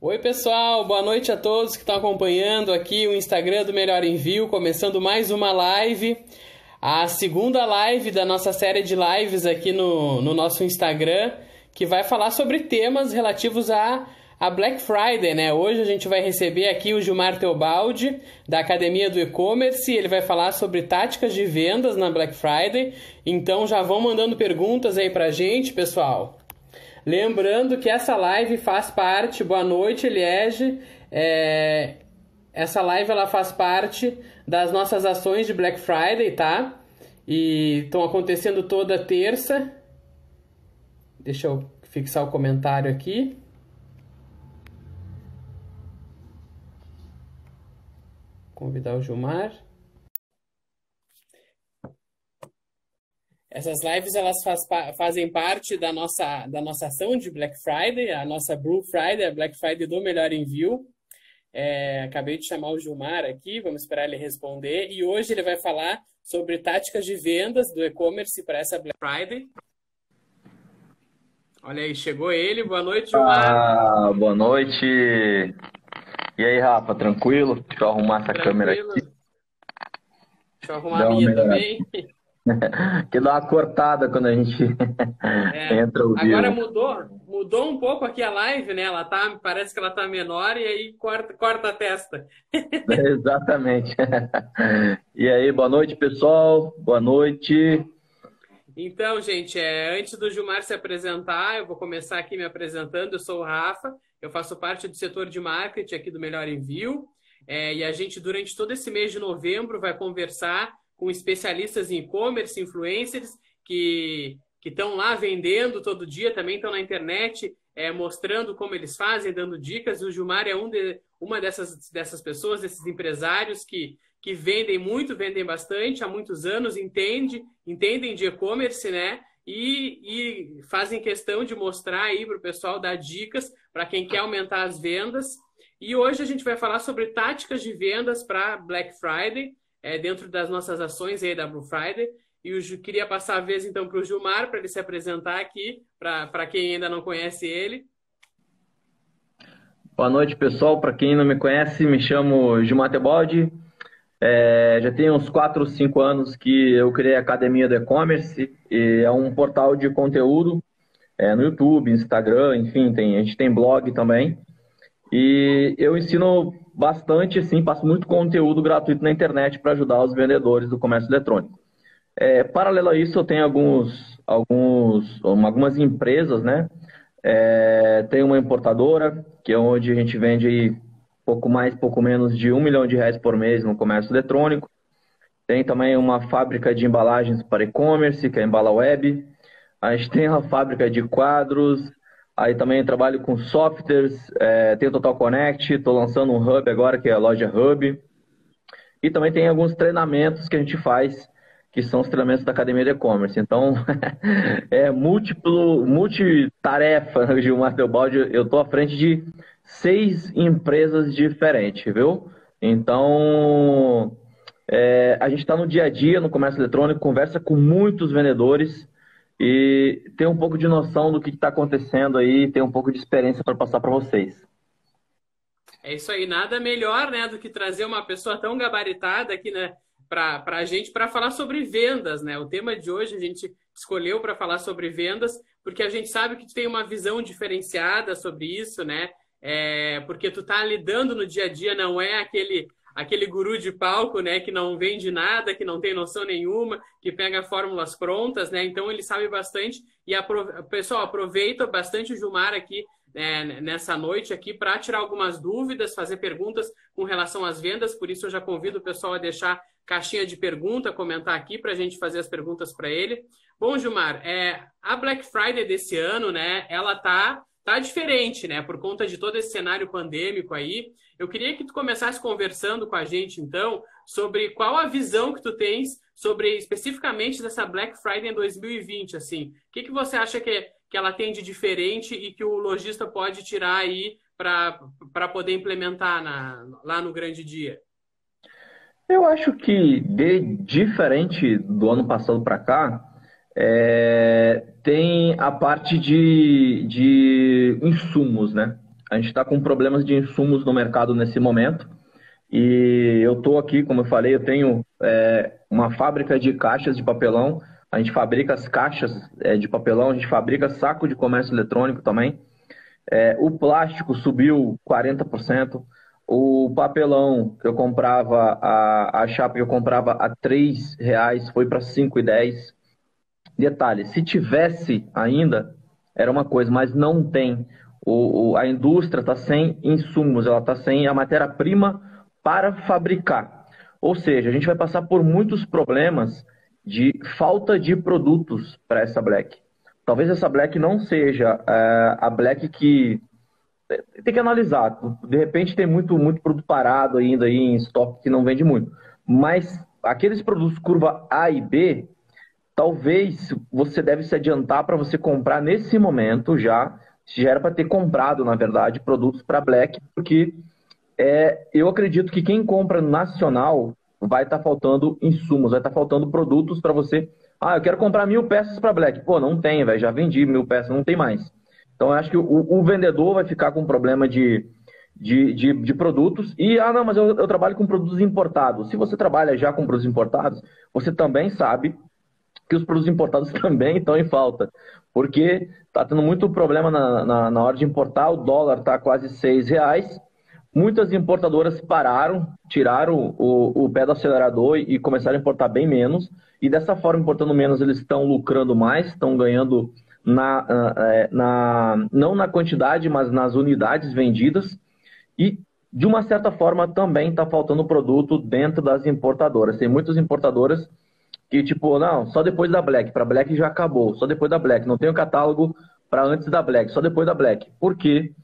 Oi pessoal, boa noite a todos que estão acompanhando aqui o Instagram do Melhor Envio, começando mais uma live, a segunda live da nossa série de lives aqui no nosso Instagram, que vai falar sobre temas relativos a Black Friday, né? Hoje a gente vai receber aqui o Gilmar Teobaldi, da Academia do E-Commerce, ele vai falar sobre táticas de vendas na Black Friday, então já vão mandando perguntas aí pra gente, pessoal. Lembrando que essa live faz parte, boa noite, Eliege, essa live ela faz parte das nossas ações de Black Friday, tá? E estão acontecendo toda terça. Deixa eu fixar o comentário aqui. Convidar o Gilmar. Essas lives elas fazem parte da nossa ação de Black Friday, a nossa Blue Friday, a Black Friday do Melhor Envio. Acabei de chamar o Gilmar aqui, vamos esperar ele responder. E hoje ele vai falar sobre táticas de vendas do e-commerce para essa Black Friday. Olha aí, chegou ele. Boa noite, Gilmar. Boa noite. E aí, Rafa, tranquilo? Deixa eu arrumar essa câmera aqui. Deixa eu arrumar a minha também. Que dá uma cortada quando a gente entra ao vivo. Agora mudou um pouco aqui a live, né? Parece que ela tá menor e aí corta a testa. Exatamente. E aí, boa noite, pessoal. Boa noite. Então, gente, antes do Gilmar se apresentar, eu vou começar aqui me apresentando. Eu sou o Rafa, eu faço parte do setor de marketing aqui do Melhor Envio. E a gente, durante todo esse mês de novembro, vai conversar com especialistas em e-commerce, influencers, que estão lá vendendo todo dia, também estão na internet mostrando como eles fazem, dando dicas. O Gilmar é uma dessas pessoas, desses empresários que vendem muito, vendem bastante, há muitos anos, entendem de e-commerce, né? E fazem questão de mostrar aí para o pessoal, dar dicas para quem quer aumentar as vendas. E hoje a gente vai falar sobre táticas de vendas para Black Friday, dentro das nossas ações aí da Blue Friday. E eu queria passar a vez então para o Gilmar, para ele se apresentar aqui, para quem ainda não conhece ele. Boa noite, pessoal. Para quem não me conhece, me chamo Gilmar Teobaldi. Já tem uns 4 ou 5 anos que eu criei a Academia do E-Commerce, e é um portal de conteúdo no YouTube, Instagram, enfim, a gente tem blog também. E eu ensino bastante, assim, passo muito conteúdo gratuito na internet para ajudar os vendedores do comércio eletrônico. Paralelo a isso, eu tenho algumas empresas, né? Tem uma importadora, que é onde a gente vende aí pouco menos de R$1 milhão por mês no comércio eletrônico. Tem também uma fábrica de embalagens para e-commerce, que é a Embalaweb. A gente tem uma fábrica de quadros. Aí também trabalho com softwares, tem o Total Connect, estou lançando um hub agora, que é a loja Hub. E também tem alguns treinamentos que a gente faz, que são os treinamentos da Academia de E-Commerce. Então, multitarefa, Gilmar Teobaldi. Eu estou à frente de 6 empresas diferentes, viu? Então, a gente está no dia a dia, no comércio eletrônico, conversa com muitos vendedores e tem um pouco de noção do que está acontecendo aí, tem um pouco de experiência para passar para vocês. É isso aí, nada melhor, né, do que trazer uma pessoa tão gabaritada aqui, né, para a gente, para falar sobre vendas, né? O tema de hoje a gente escolheu para falar sobre vendas, porque a gente sabe que tu tem uma visão diferenciada sobre isso, né? Porque tu tá lidando no dia a dia, não é aquele guru de palco, né, que não vende nada, que não tem noção nenhuma, que pega fórmulas prontas, né? Então ele sabe bastante e pessoal, aproveita bastante o Gilmar aqui nessa noite aqui para tirar algumas dúvidas, fazer perguntas com relação às vendas. Por isso eu já convido o pessoal a deixar caixinha de pergunta, comentar aqui para a gente fazer as perguntas para ele. Bom, Gilmar, a Black Friday desse ano, né, ela tá diferente, né, por conta de todo esse cenário pandêmico aí. Eu queria que tu começasse conversando com a gente, então, sobre qual a visão que tu tens sobre, especificamente, dessa Black Friday em 2020, assim. O que você acha que ela tem de diferente e que o lojista pode tirar aí para poder implementar lá no grande dia? Eu acho que de diferente do ano passado para cá, tem a parte de insumos, né? A gente está com problemas de insumos no mercado nesse momento. E eu estou aqui, como eu falei, eu tenho uma fábrica de caixas de papelão. A gente fabrica as caixas de papelão, a gente fabrica saco de comércio eletrônico também. O plástico subiu 40%. O papelão que eu comprava, a chapa que eu comprava a R$ 3 foi para 5,10. Detalhe, se tivesse ainda, era uma coisa, mas não tem. A indústria está sem insumos, ela está sem a matéria-prima para fabricar. Ou seja, a gente vai passar por muitos problemas de falta de produtos para essa Black. Talvez essa Black não seja a Black que tem que analisar. De repente tem muito produto parado ainda aí em estoque que não vende muito. Mas aqueles produtos curva A e B, talvez você deve se adiantar para você comprar nesse momento já era para ter comprado, na verdade, produtos para Black, porque eu acredito que quem compra nacional vai estar faltando insumos, vai estar faltando produtos para você. Ah, eu quero comprar 1.000 peças para Black. Pô, não tem, velho, já vendi 1.000 peças, não tem mais. Então, eu acho que o vendedor vai ficar com problema de produtos. E, não, mas eu trabalho com produtos importados. Se você trabalha já com produtos importados, você também sabe que os produtos importados também estão em falta. Porque está tendo muito problema na hora de importar, o dólar está quase R$ 6. Muitas importadoras pararam, tiraram o pé do acelerador e começaram a importar bem menos. E dessa forma, importando menos, eles estão lucrando mais, estão ganhando não na quantidade, mas nas unidades vendidas. E, de uma certa forma, também está faltando produto dentro das importadoras. Tem muitas importadoras que, tipo, não, só depois da Black. Para Black já acabou, só depois da Black. Não tem o catálogo para antes da Black, só depois da Black. Por quê?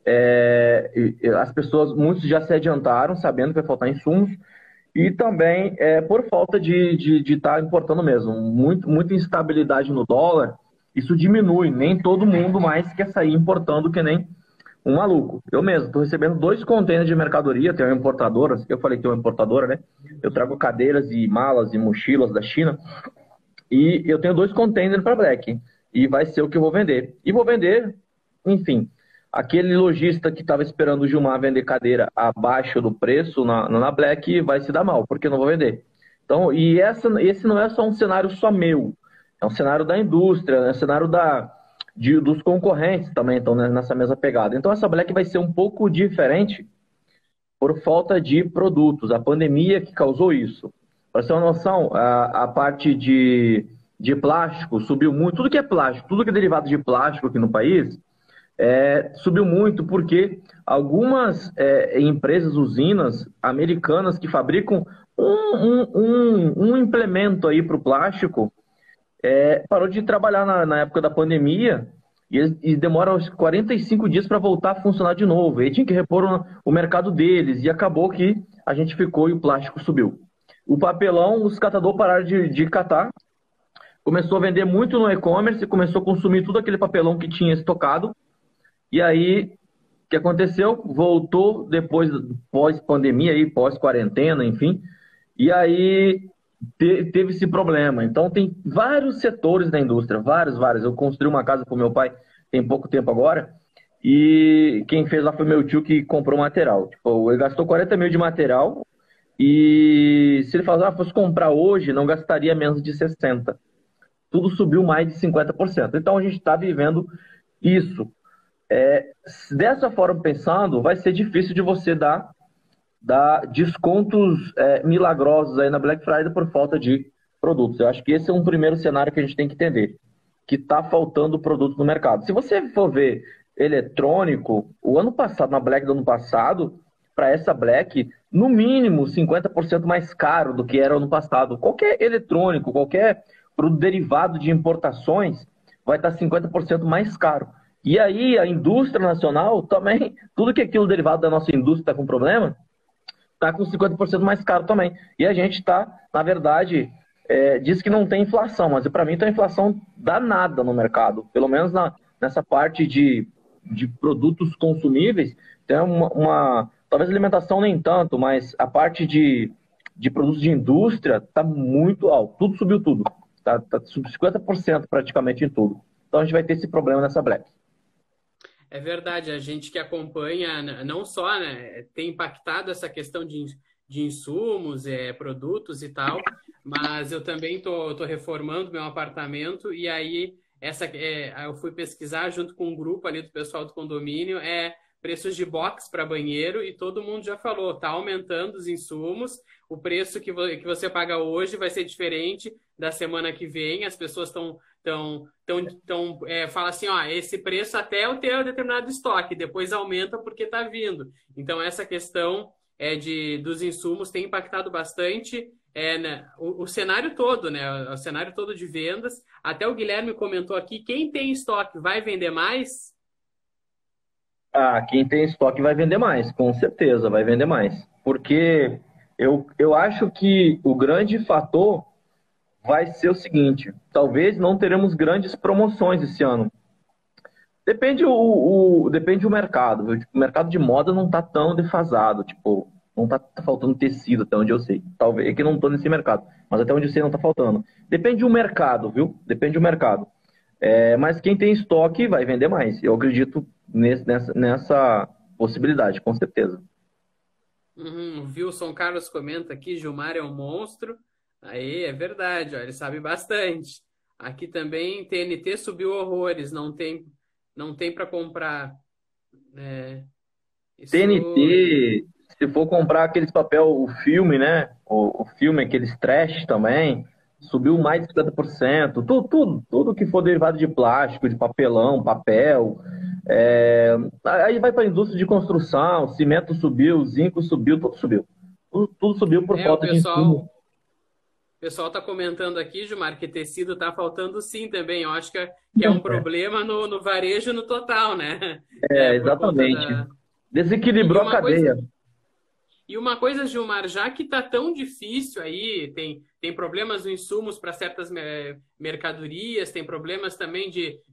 As pessoas, muitos já se adiantaram, sabendo que vai faltar insumos, e também por falta de estar importando mesmo. Muita instabilidade no dólar, isso diminui. Nem todo mundo mais quer sair importando que nem um maluco. Eu mesmo estou recebendo 2 contêineres de mercadoria, tem uma importadora, eu falei que tem uma importadora, né? Eu trago cadeiras e malas e mochilas da China, e eu tenho 2 contêineres para Black, e vai ser o que eu vou vender. E vou vender, enfim, aquele lojista que estava esperando o Gilmar vender cadeira abaixo do preço na Black vai se dar mal, porque eu não vou vender. Então, esse não é só um cenário só meu, é um cenário da indústria, é um cenário dos concorrentes também estão nessa mesma pegada. Então, essa Black vai ser um pouco diferente por falta de produtos. A pandemia que causou isso. Para ter uma noção, a parte de plástico subiu muito. Tudo que é plástico, tudo que é derivado de plástico aqui no país, subiu muito porque algumas empresas, usinas americanas que fabricam um implemento aí para o plástico, parou de trabalhar na época da pandemia e demora uns 45 dias para voltar a funcionar de novo. E aí tinha que repor o mercado deles e acabou que a gente ficou e o plástico subiu. O papelão, os catadores pararam de catar, começou a vender muito no e-commerce, começou a consumir tudo aquele papelão que tinha estocado. E aí, o que aconteceu? Voltou depois, pós-pandemia, pós-quarentena, enfim. E aí teve esse problema. Então, tem vários setores da indústria, vários. Eu construí uma casa para o meu pai tem pouco tempo agora, e quem fez lá foi meu tio que comprou material. Tipo, ele gastou 40 mil de material, e se ele fosse comprar hoje, não gastaria menos de 60. Tudo subiu mais de 50%. Então, a gente está vivendo isso. Dessa forma, pensando, vai ser difícil de você dar descontos milagrosos aí na Black Friday por falta de produtos. Eu acho que esse é um primeiro cenário que a gente tem que entender, que está faltando produto no mercado. Se você for ver eletrônico, o ano passado, na Black do ano passado, para essa Black, no mínimo 50% mais caro do que era ano passado. Qualquer eletrônico, qualquer produto derivado de importações vai estar 50% mais caro. E aí a indústria nacional também, tudo que é aquilo derivado da nossa indústria está com problema, está com 50% mais caro também. E a gente está, na verdade, diz que não tem inflação, mas para mim tem uma inflação danada no mercado. Pelo menos nessa parte de produtos consumíveis, tem talvez alimentação nem tanto, mas a parte de produtos de indústria está muito alto. Tudo subiu tudo. Está 50% praticamente em tudo. Então a gente vai ter esse problema nessa Black. É verdade, a gente que acompanha, não só, né, tem impactado essa questão de insumos, produtos e tal, mas eu também tô reformando meu apartamento e aí eu fui pesquisar junto com um grupo ali do pessoal do condomínio, preços de box para banheiro e todo mundo já falou, tá aumentando os insumos, o preço que você paga hoje vai ser diferente da semana que vem, as pessoas fala assim, ó, esse preço até eu ter um determinado estoque, depois aumenta porque está vindo. Então, essa questão dos insumos tem impactado bastante né, o cenário todo, né? O cenário todo de vendas. Até o Guilherme comentou aqui, quem tem estoque vai vender mais? Ah, quem tem estoque vai vender mais, com certeza vai vender mais. Porque eu acho que o grande fator vai ser o seguinte: talvez não teremos grandes promoções esse ano. Depende do mercado, viu? Tipo, o mercado de moda não tá tão defasado, tipo, não tá faltando tecido, até onde eu sei. Talvez, é que não tô nesse mercado, mas até onde eu sei não tá faltando. Depende do mercado, viu? Depende do mercado. Mas quem tem estoque vai vender mais. Eu acredito nessa possibilidade, com certeza. O Wilson Carlos comenta aqui, Gilmar é um monstro. Aí, é verdade, ó, ele sabe bastante. Aqui também, TNT subiu horrores, não tem para comprar. É, isso. TNT, se for comprar aqueles papel, o filme, né? O filme, aqueles trash também, subiu mais de 50%. Tudo que for derivado de plástico, de papelão, papel. Aí vai para a indústria de construção, cimento subiu, zinco subiu, tudo subiu. Tudo subiu por O falta de insumo. pessoal tá comentando aqui, Gilmar, que tecido tá faltando sim também. Eu acho que é um problema no varejo no total, né? Por conta Exatamente. da. E Desequilibrou a uma coisa. cadeia. E uma coisa, Gilmar, já que está tão difícil aí, tem problemas nos insumos para certas mercadorias, tem problemas também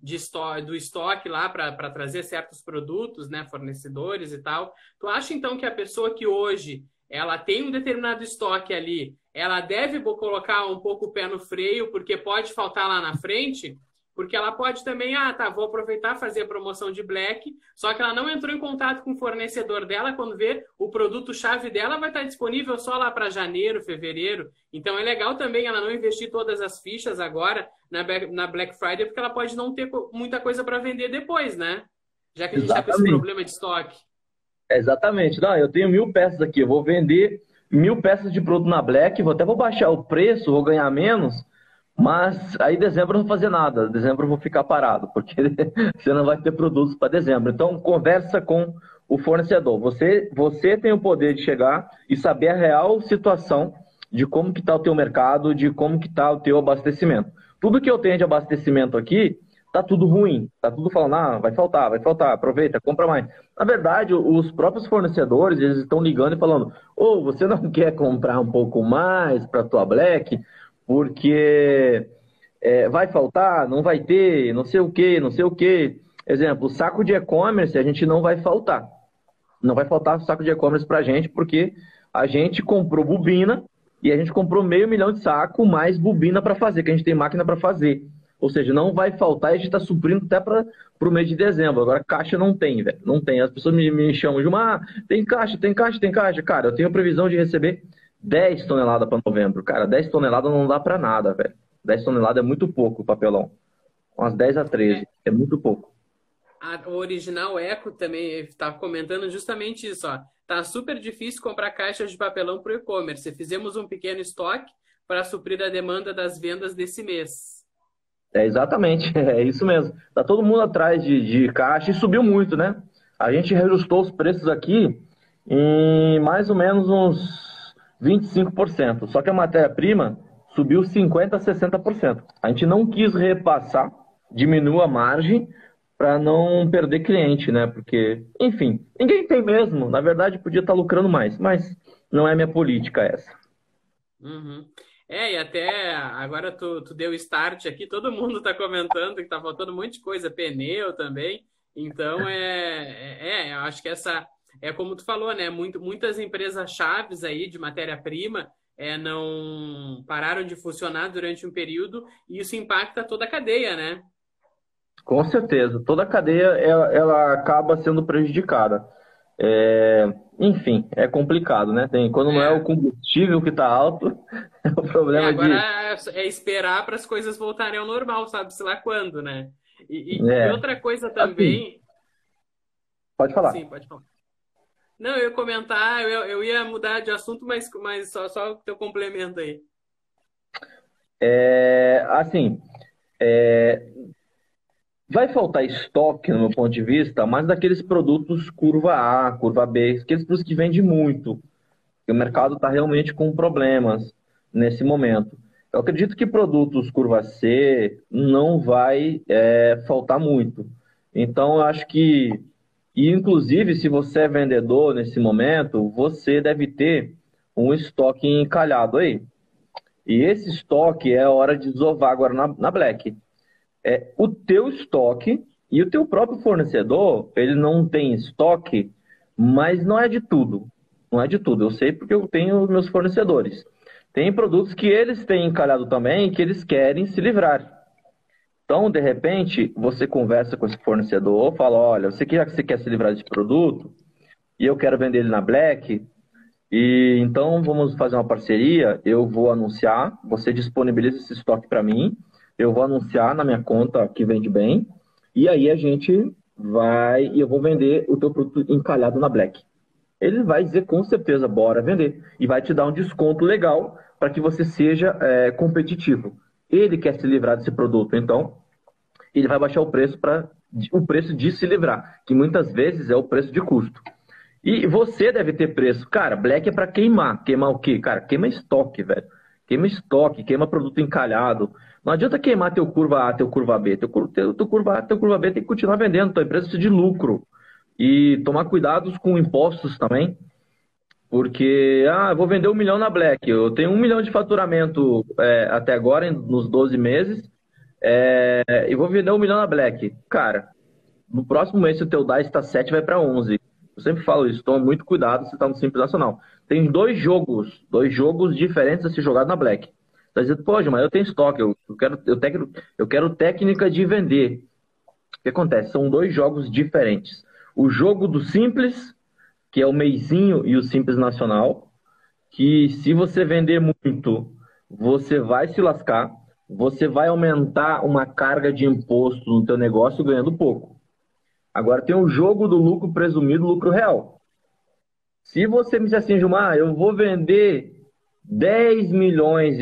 do estoque lá para trazer certos produtos, né, fornecedores e tal. Tu acha então que a pessoa que hoje ela tem um determinado estoque ali, ela deve colocar um pouco o pé no freio, porque pode faltar lá na frente? Porque ela pode também, vou aproveitar fazer a promoção de Black, só que ela não entrou em contato com o fornecedor dela, quando vê o produto-chave dela vai estar disponível só lá para janeiro, fevereiro. Então é legal também ela não investir todas as fichas agora na Black Friday, porque ela pode não ter muita coisa para vender depois, né? Já que a gente está com esse Exatamente. problema de estoque. Exatamente. Não, eu tenho 1.000 peças aqui. Eu vou vender 1.000 peças de produto na Black. Vou baixar o preço, vou ganhar menos. Mas aí dezembro eu não vou fazer nada. Dezembro eu vou ficar parado, porque você não vai ter produtos para dezembro. Então conversa com o fornecedor. Você tem o poder de chegar e saber a real situação de como que está o teu mercado, de como que está o teu abastecimento. Tudo que eu tenho de abastecimento aqui tá tudo ruim. Tá tudo falando, vai faltar, aproveita, compra mais. Na verdade, os próprios fornecedores, eles estão ligando e falando: ô, você não quer comprar um pouco mais para tua Black? Porque vai faltar, não vai ter, não sei o que, não sei o que. Exemplo, saco de e-commerce a gente não vai faltar. Não vai faltar saco de e-commerce para a gente, porque a gente comprou bobina e a gente comprou 500 mil de saco mais bobina para fazer, que a gente tem máquina para fazer. Ou seja, não vai faltar e a gente está suprindo até para o mês de dezembro. Agora, caixa não tem, velho. Não tem. As pessoas me chamam de tem caixa, tem caixa, tem caixa. Cara, eu tenho previsão de receber 10 toneladas para novembro. Cara, 10 toneladas não dá para nada, velho. 10 toneladas é muito pouco o papelão. Umas 10 a 13. É muito pouco. O original Eco também estava comentando justamente isso, ó. Tá super difícil comprar caixas de papelão para o e-commerce. Fizemos um pequeno estoque para suprir a demanda das vendas desse mês. Exatamente, é isso mesmo. Tá todo mundo atrás de caixa e subiu muito, né? A gente reajustou os preços aqui em mais ou menos uns 25%. Só que a matéria-prima subiu 50% a 60%. A gente não quis repassar, diminuiu a margem para não perder cliente, né? Porque, enfim, ninguém tem mesmo. Na verdade, podia estar lucrando mais, mas não é minha política essa. Uhum. E até agora tu deu start aqui, todo mundo está comentando que tá faltando um monte de coisa, pneu também. Então, eu acho que essa é como tu falou, né? Muitas empresas chaves aí de matéria-prima não pararam de funcionar durante um período e isso impacta toda a cadeia, né? Com certeza, toda a cadeia ela acaba sendo prejudicada. Enfim, é complicado, né? Quando não é o É. combustível que está alto, é o problema Agora de. é esperar para as coisas voltarem ao normal, sabe-se lá quando, né? E É, outra coisa assim, também. pode falar. Sim, pode falar. Não, eu ia comentar, eu ia mudar de assunto, mas só o teu complemento aí. Assim, vai faltar estoque, no meu ponto de vista, mas daqueles produtos curva A, curva B, aqueles produtos que vendem muito. E o mercado Uhum. está realmente com problemas nesse momento. Eu acredito que produtos curva C não vai faltar muito. Então, eu acho que, e inclusive, se você é vendedor nesse momento, você deve ter um estoque encalhado aí. E esse estoque é a hora de desovar agora na Black. O teu estoque e o teu próprio fornecedor, ele não tem estoque, mas não é de tudo. Não é de tudo. Eu sei porque eu tenho os meus fornecedores. Tem produtos que eles têm encalhado também que eles querem se livrar. Então, de repente, você conversa com esse fornecedor, fala, olha, já que você quer se livrar desse produto e eu quero vender ele na Black, e então vamos fazer uma parceria. Eu vou anunciar, você disponibiliza esse estoque para mim, eu vou anunciar na minha conta que vende bem, e aí a gente vai e eu vou vender o teu produto encalhado na Black. Ele vai dizer com certeza, bora vender, e vai te dar um desconto legal para que você seja competitivo. Ele quer se livrar desse produto, então ele vai baixar o preço para o preço de se livrar, que muitas vezes é o preço de custo. E você deve ter preço. Cara, Black é para queimar. Queimar o quê? Cara, queima estoque, velho. Queima estoque, queima produto encalhado. Não adianta queimar teu curva A, teu curva B. Teu curva A, teu curva B tem que continuar vendendo. Tua empresa precisa de lucro. E tomar cuidados com impostos também. Porque, eu vou vender 1 milhão na Black. Eu tenho 1 milhão de faturamento até agora, nos 12 meses. E vou vender 1 milhão na Black. Cara, no próximo mês, se o teu DAI está 7, vai para 11. Eu sempre falo isso, toma muito cuidado se está no Simples Nacional. Tem dois jogos diferentes a ser jogado na Black. Tá dizendo, pô, mas eu tenho estoque, eu quero técnica de vender. O que acontece? São dois jogos diferentes. O jogo do Simples, que é o Meizinho e o Simples Nacional, que se você vender muito, você vai se lascar, você vai aumentar uma carga de imposto no teu negócio ganhando pouco. Agora tem o jogo do lucro presumido, lucro real. Se você me disser assim, Gilmar, eu vou vender 10 milhões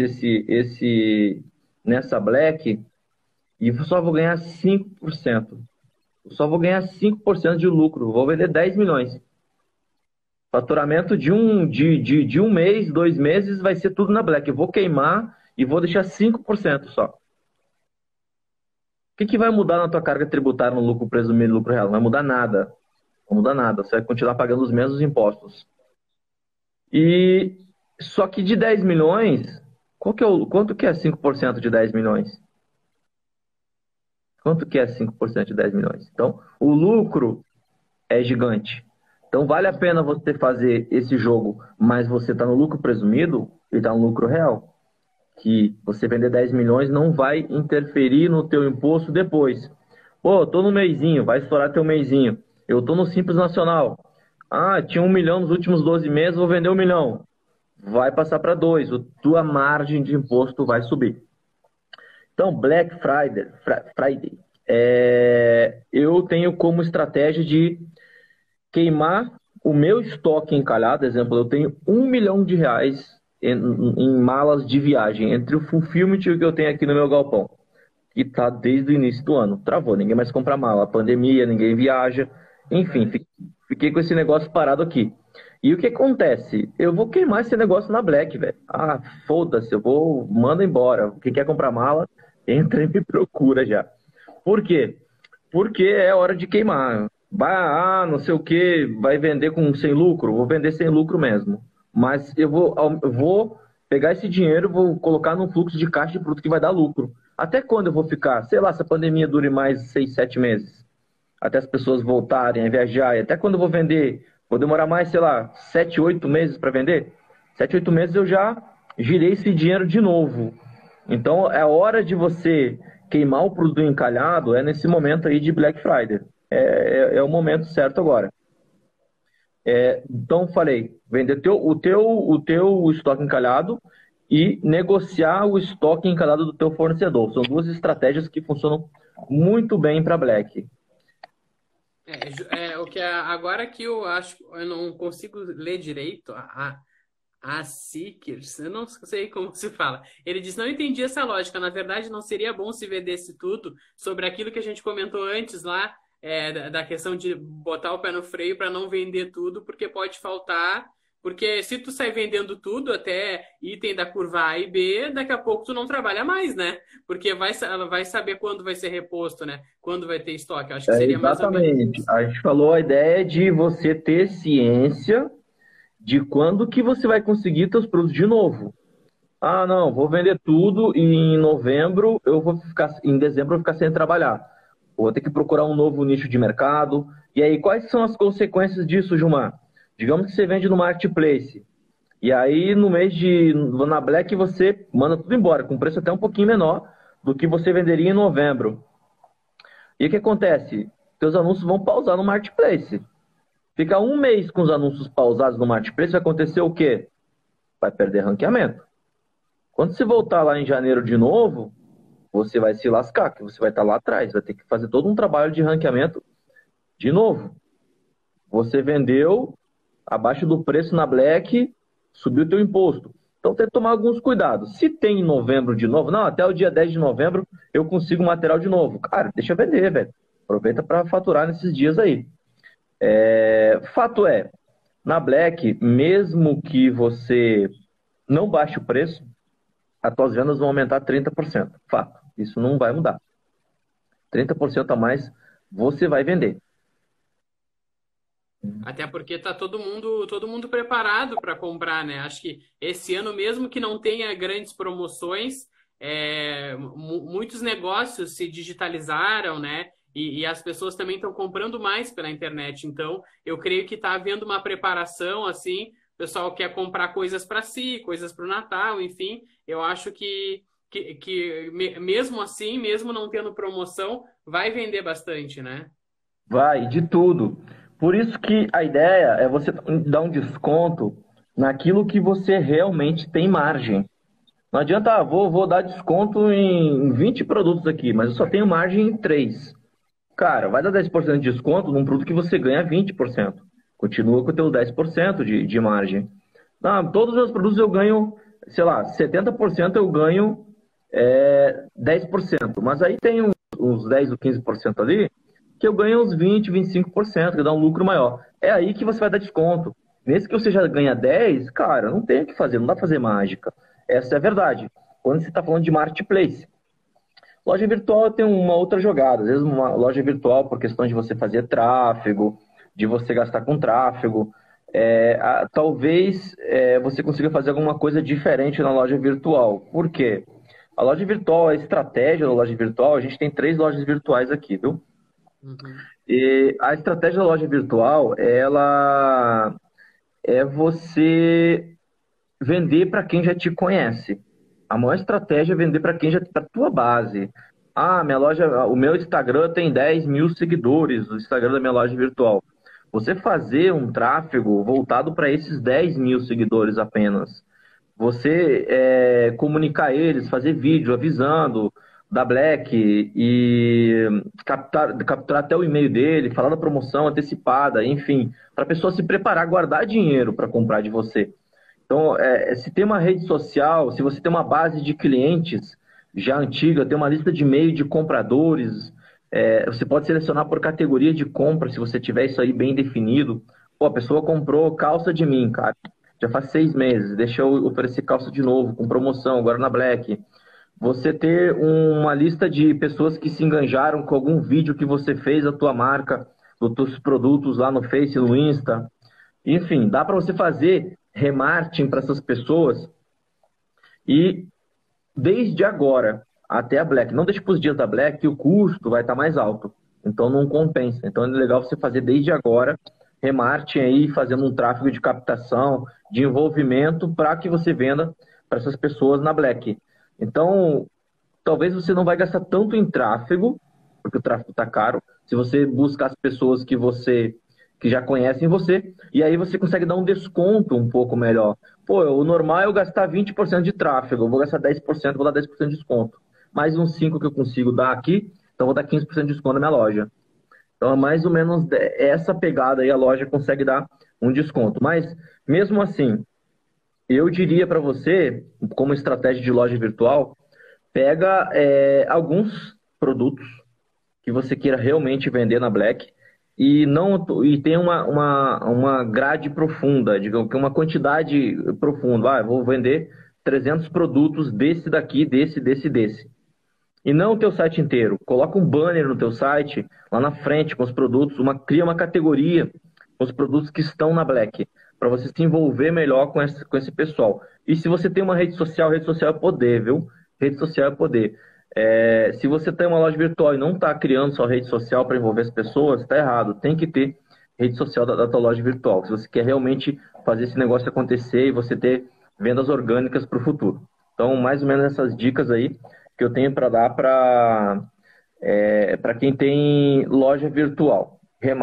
nessa Black e só vou ganhar 5%. Eu só vou ganhar 5% de lucro. Vou vender 10 milhões. Faturamento de um mês, 2 meses, vai ser tudo na Black. Eu vou queimar e vou deixar 5% só. O que vai mudar na tua carga tributária no lucro presumido e lucro real? Não vai mudar nada. Não muda nada, você vai continuar pagando os mesmos impostos. E só que de 10 milhões, quanto que é 5% de 10 milhões? Quanto que é 5% de 10 milhões? Então, o lucro é gigante. Então, vale a pena você fazer esse jogo, mas você está no lucro presumido e está no lucro real. Que você vender 10 milhões não vai interferir no teu imposto depois. Pô, tô no meizinho, vai estourar teu meizinho. Eu tô no Simples Nacional. Tinha 1 milhão nos últimos 12 meses, vou vender 1 milhão. Vai passar para 2, tua margem de imposto vai subir. Então, Black Friday, eu tenho como estratégia de queimar o meu estoque encalhado. Exemplo, eu tenho 1 milhão de reais em malas de viagem, entre o fulfillment e o que eu tenho aqui no meu galpão. E tá desde o início do ano. Travou, ninguém mais compra mala. Pandemia, ninguém viaja. Enfim, fiquei com esse negócio parado aqui. E o que acontece? Eu vou queimar esse negócio na Black, velho. Foda-se, manda embora. Quem quer comprar mala, entra e me procura já. Por quê? Porque é hora de queimar. Não sei o que, vai vender sem lucro. Vou vender sem lucro mesmo. Mas eu vou pegar esse dinheiro, vou colocar num fluxo de caixa de produto que vai dar lucro. Até quando eu vou ficar? Sei lá, se a pandemia dure mais 6, 7 meses. Até as pessoas voltarem a viajar. E até quando eu vou vender? Vou demorar mais, sei lá, 7, 8 meses para vender? 7, 8 meses eu já girei esse dinheiro de novo. Então é hora de você queimar o produto encalhado é nesse momento aí de Black Friday. É o momento certo agora. Então, falei, vender o teu estoque encalhado e negociar o estoque encalhado do teu fornecedor. São duas estratégias que funcionam muito bem para Black. O que agora que eu acho, eu não consigo ler direito a Seekers, eu não sei como se fala. Ele diz, não entendi essa lógica. Na verdade, não seria bom se vendesse tudo sobre aquilo que a gente comentou antes lá, da questão de botar o pé no freio para não vender tudo, porque pode faltar. Porque se tu sai vendendo tudo, até item da curva A e B, daqui a pouco tu não trabalha mais, né? Porque vai saber quando vai ser reposto, né? Quando vai ter estoque. Eu acho que seria mais ou menos Exatamente. isso. A gente falou a ideia de você ter ciência de quando que você vai conseguir seus produtos de novo. Ah, não, vou vender tudo e em novembro em dezembro eu vou ficar sem trabalhar. Vou ter que procurar um novo nicho de mercado. E aí, quais são as consequências disso, Gilmar? Digamos que você vende no Marketplace. E aí, na Black, você manda tudo embora, com preço até um pouquinho menor do que você venderia em novembro. E o que acontece? Teus anúncios vão pausar no Marketplace. Ficar um mês com os anúncios pausados no Marketplace, vai acontecer o quê? Vai perder ranqueamento. Quando você voltar lá em janeiro de novo, você vai se lascar, que você vai estar lá atrás, vai ter que fazer todo um trabalho de ranqueamento de novo. Você vendeu abaixo do preço na Black, subiu o teu imposto. Então tem que tomar alguns cuidados. Se tem em novembro de novo, não, até o dia 10 de novembro eu consigo material de novo. Cara, deixa eu vender, velho. Aproveita para faturar nesses dias aí. Fato é, na Black, mesmo que você não baixe o preço, as tuas vendas vão aumentar 30%. Fato. Isso não vai mudar. 30% a mais você vai vender. Até porque tá todo mundo preparado para comprar, né? Acho que esse ano, mesmo que não tenha grandes promoções, muitos negócios se digitalizaram, né? E as pessoas também estão comprando mais pela internet. Então, eu creio que está havendo uma preparação, assim, o pessoal quer comprar coisas para si, coisas para o Natal, enfim. Eu acho mesmo assim, mesmo não tendo promoção, vai vender bastante, né? Vai, de tudo. Por isso que a ideia é você dar um desconto naquilo que você realmente tem margem. Não adianta, vou dar desconto em 20 produtos aqui, mas eu só tenho margem em 3. Cara, vai dar 10% de desconto num produto que você ganha 20%. Continua com o teu 10% de margem. Não, todos os meus produtos eu ganho, sei lá, 70% eu ganho 10%. Mas aí tem uns 10 ou 15% ali que eu ganho uns 20, 25%, que dá um lucro maior. É aí que você vai dar desconto. Nesse que você já ganha 10, cara, não tem o que fazer, não dá pra fazer mágica. Essa é a verdade. Quando você está falando de marketplace. Loja virtual tem uma outra jogada. Às vezes uma loja virtual, por questão de você fazer tráfego, de você gastar com tráfego, talvez você consiga fazer alguma coisa diferente na loja virtual. Por quê? A loja virtual, a estratégia da loja virtual, a gente tem 3 lojas virtuais aqui, viu? Uhum. E a estratégia da loja virtual, ela é você vender para quem já te conhece. A maior estratégia é vender para quem já para tua base. Ah, o meu Instagram tem 10 mil seguidores, o Instagram da minha loja virtual. Você fazer um tráfego voltado para esses 10 mil seguidores apenas. Você comunicar eles, fazer vídeo avisando da Black e capturar até o e-mail dele, falar da promoção antecipada, enfim, para a pessoa se preparar, guardar dinheiro para comprar de você. Então, se tem uma rede social, se você tem uma base de clientes já antiga, tem uma lista de e-mail de compradores, você pode selecionar por categoria de compra, se você tiver isso aí bem definido. Pô, a pessoa comprou calça de mim, cara, já faz 6 meses, deixa eu oferecer calça de novo, com promoção, agora na Black. Você ter uma lista de pessoas que se enganjaram com algum vídeo que você fez, a tua marca, dos teus produtos lá no Face, no Insta. Enfim, dá para você fazer remarketing para essas pessoas e desde agora até a Black. Não deixe para os dias da Black que o custo vai estar mais alto. Então não compensa. Então é legal você fazer desde agora remarketing aí, fazendo um tráfego de captação, de envolvimento para que você venda para essas pessoas na Black. Então, talvez você não vai gastar tanto em tráfego, porque o tráfego está caro, se você buscar as pessoas que já conhecem você, e aí você consegue dar um desconto um pouco melhor. Pô, o normal é eu gastar 20% de tráfego, eu vou gastar 10%, vou dar 10% de desconto. Mais uns 5 que eu consigo dar aqui, então vou dar 15% de desconto na minha loja. Então é mais ou menos essa pegada aí, a loja consegue dar um desconto. Mas, mesmo assim, eu diria para você, como estratégia de loja virtual, pega alguns produtos que você queira realmente vender na Black e tem uma grade profunda, digamos que uma quantidade profunda. Ah, eu vou vender 300 produtos desse daqui, desse. E não o teu site inteiro. Coloca um banner no teu site, lá na frente, com os produtos, cria uma categoria com os produtos que estão na Black, para você se envolver melhor com esse pessoal. E se você tem uma rede social é poder, viu? Rede social é poder. Se você tem uma loja virtual e não está criando sua rede social para envolver as pessoas, está errado. Tem que ter rede social da tua loja virtual. Se você quer realmente fazer esse negócio acontecer e você ter vendas orgânicas para o futuro. Então, mais ou menos essas dicas aí que eu tenho para dar para quem tem loja virtual.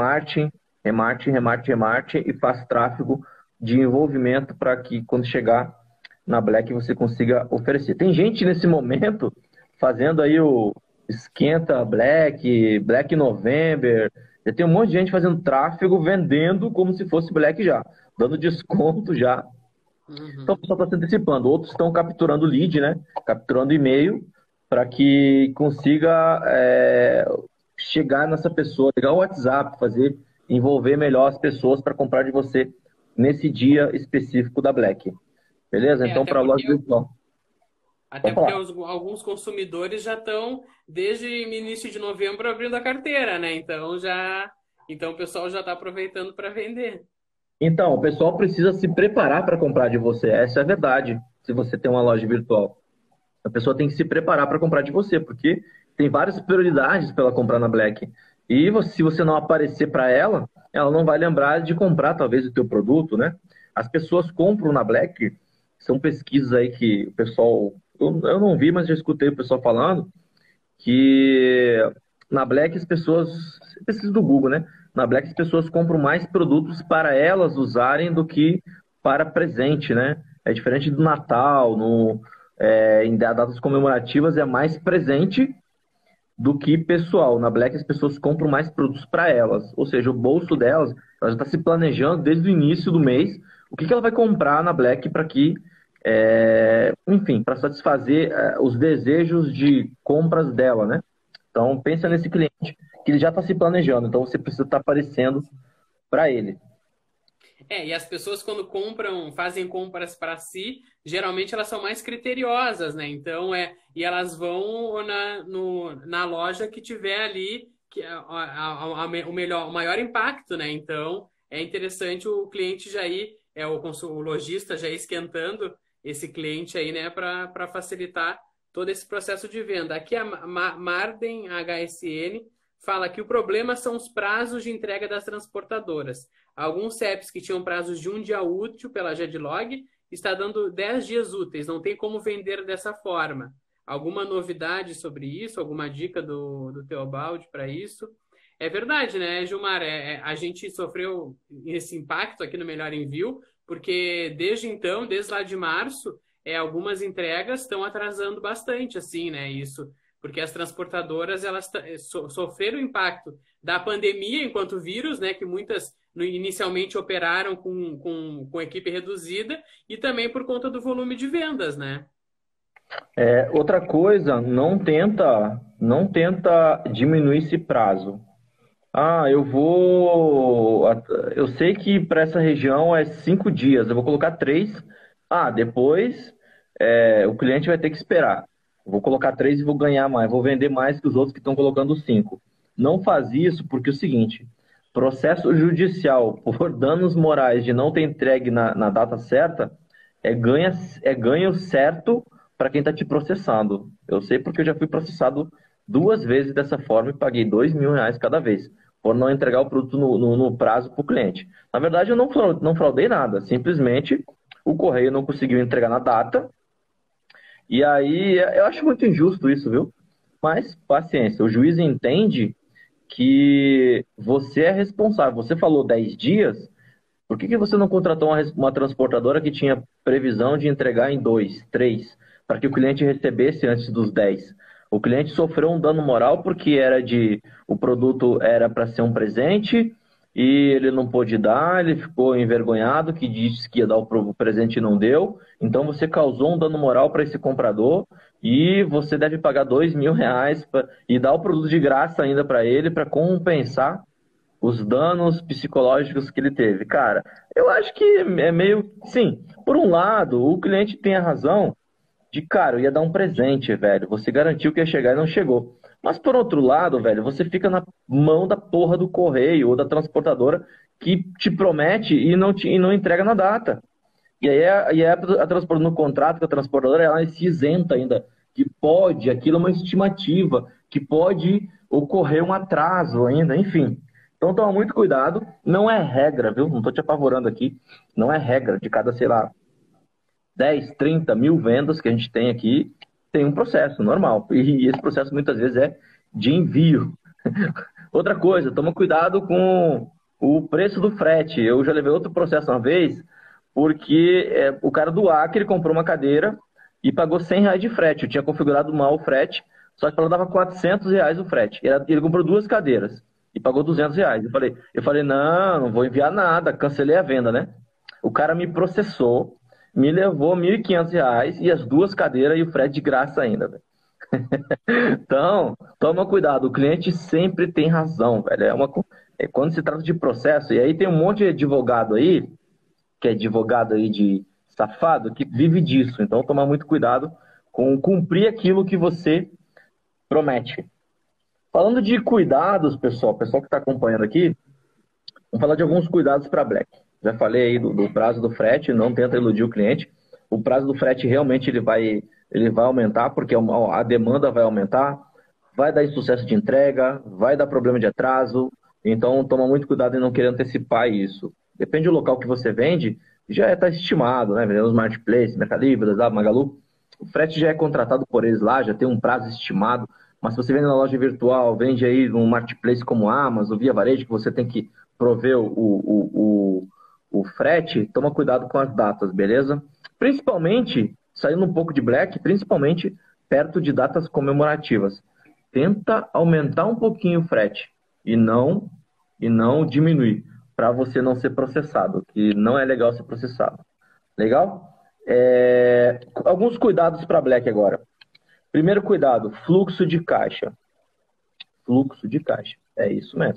Remarte e faz tráfego de envolvimento para que quando chegar na Black você consiga oferecer. Tem gente nesse momento fazendo aí o esquenta Black November, já tem um monte de gente fazendo tráfego, vendendo como se fosse Black já, dando desconto já. Então o pessoal está se antecipando, outros estão capturando lead, né? Capturando e-mail para que consiga chegar nessa pessoa, ligar o WhatsApp, envolver melhor as pessoas para comprar de você nesse dia específico da Black. Beleza? Então, para a loja virtual. Até porque alguns consumidores já estão, desde início de novembro, abrindo a carteira, né? Então o pessoal já está aproveitando para vender. Então, o pessoal precisa se preparar para comprar de você. Essa é a verdade, se você tem uma loja virtual. A pessoa tem que se preparar para comprar de você, porque tem várias prioridades para ela comprar na Black. E se você não aparecer para ela, ela não vai lembrar de comprar, talvez, o teu produto, né? As pessoas compram na Black, são pesquisas aí que o pessoal... Eu não vi, mas já escutei o pessoal falando que na Black as pessoas... Pesquisa do Google, né? Na Black as pessoas compram mais produtos para elas usarem do que para presente, né? É diferente do Natal, em datas comemorativas é mais presente do que pessoal. Na Black as pessoas compram mais produtos para elas, ou seja, o bolso delas, ela já está se planejando desde o início do mês o que ela vai comprar na Black para enfim, para satisfazer os desejos de compras dela, né? Então pensa nesse cliente que ele já está se planejando, então você precisa estar aparecendo para ele. E as pessoas quando fazem compras para si, geralmente elas são mais criteriosas, né? Então, e elas vão na loja que tiver ali o maior impacto, né? Então, é interessante o cliente já ir, o lojista já ir esquentando esse cliente aí, né? Para facilitar todo esse processo de venda. Aqui a Marden HSN fala que o problema são os prazos de entrega das transportadoras. Alguns CEPs que tinham prazos de 1 dia útil pela Gedlog está dando 10 dias úteis. Não tem como vender dessa forma. Alguma novidade sobre isso? Alguma dica do Teobaldi para isso? É verdade, né, Gilmar? A gente sofreu esse impacto aqui no Melhor Envio, porque desde lá de março, algumas entregas estão atrasando bastante, assim, né? Isso, porque as transportadoras elas sofreram o impacto da pandemia enquanto vírus, né? Que muitas inicialmente operaram com equipe reduzida e também por conta do volume de vendas, né? Outra coisa, não tenta diminuir esse prazo. Eu sei que para essa região é 5 dias, eu vou colocar 3. Depois o cliente vai ter que esperar. Vou colocar 3 e vou ganhar mais, vou vender mais que os outros que estão colocando 5. Não faz isso porque é o seguinte, processo judicial por danos morais de não ter entregue na data certa ganho certo para quem está te processando. Eu sei porque eu já fui processado 2 vezes dessa forma e paguei R$ 2.000 cada vez por não entregar o produto no prazo para o cliente. Na verdade, eu não fraudei nada, simplesmente o correio não conseguiu entregar na data E aí, eu acho muito injusto isso, viu? Mas, paciência, o juiz entende que você é responsável. Você falou 10 dias, por que que você não contratou uma transportadora que tinha previsão de entregar em 2, 3, para que o cliente recebesse antes dos 10? O cliente sofreu um dano moral porque o produto era para ser um presente e ele não pôde dar, ele ficou envergonhado que disse que ia dar o presente e não deu. Então você causou um dano moral para esse comprador e você deve pagar R$ 2.000 e dar o produto de graça ainda para ele para compensar os danos psicológicos que ele teve. Cara, eu acho que é meio. Sim, por um lado, o cliente tem a razão de, cara, eu ia dar um presente, velho. Você garantiu que ia chegar e não chegou. Mas por outro lado, velho, você fica na mão da porra do correio ou da transportadora que te promete e não entrega na data. E aí a transportadora, no contrato com a transportadora, ela se isenta ainda, que pode, aquilo é uma estimativa, que pode ocorrer um atraso ainda, enfim. Então toma muito cuidado, não é regra, viu? Não estou te apavorando aqui, não é regra. De cada, sei lá, 10, 30 mil vendas que a gente tem aqui, tem um processo normal. E esse processo muitas vezes é de envio. Outra coisa, toma cuidado com o preço do frete. Eu já levei outro processo uma vez, porque o cara do Acre comprou uma cadeira e pagou R$ 100 de frete. Eu tinha configurado mal o frete, só que ela dava R$ 400 o frete. Ele comprou duas cadeiras e pagou R$ 200. Eu falei, não, não vou enviar nada, cancelei a venda, né? O cara me processou, me levou R$ 1.500 e as duas cadeiras e o frete de graça ainda, velho. Então, toma cuidado, o cliente sempre tem razão, velho. Quando se trata de processo, e aí tem um monte de advogado aí, que é advogado aí de safado, que vive disso. Então, tomar muito cuidado com cumprir aquilo que você promete. Falando de cuidados, pessoal que está acompanhando aqui, vamos falar de alguns cuidados para Black. Já falei aí do prazo do frete, não tenta iludir o cliente. O prazo do frete realmente ele vai aumentar, porque a demanda vai aumentar, vai dar insucesso de entrega, vai dar problema de atraso. Então, toma muito cuidado em não querer antecipar isso. Depende do local que você vende, já está estimado, né? Vendendo nos marketplaces, Mercado Livre, Magalu. O frete já é contratado por eles lá, já tem um prazo estimado. Mas se você vende na loja virtual, vende aí num marketplace como a Amazon, Via Varejo, que você tem que prover o frete, toma cuidado com as datas, beleza? Principalmente, saindo um pouco de Black, principalmente perto de datas comemorativas. Tenta aumentar um pouquinho o frete e não diminuir, para você não ser processado, que não é legal ser processado. Legal? Alguns cuidados para Black agora. Primeiro cuidado, fluxo de caixa. Fluxo de caixa, é isso mesmo.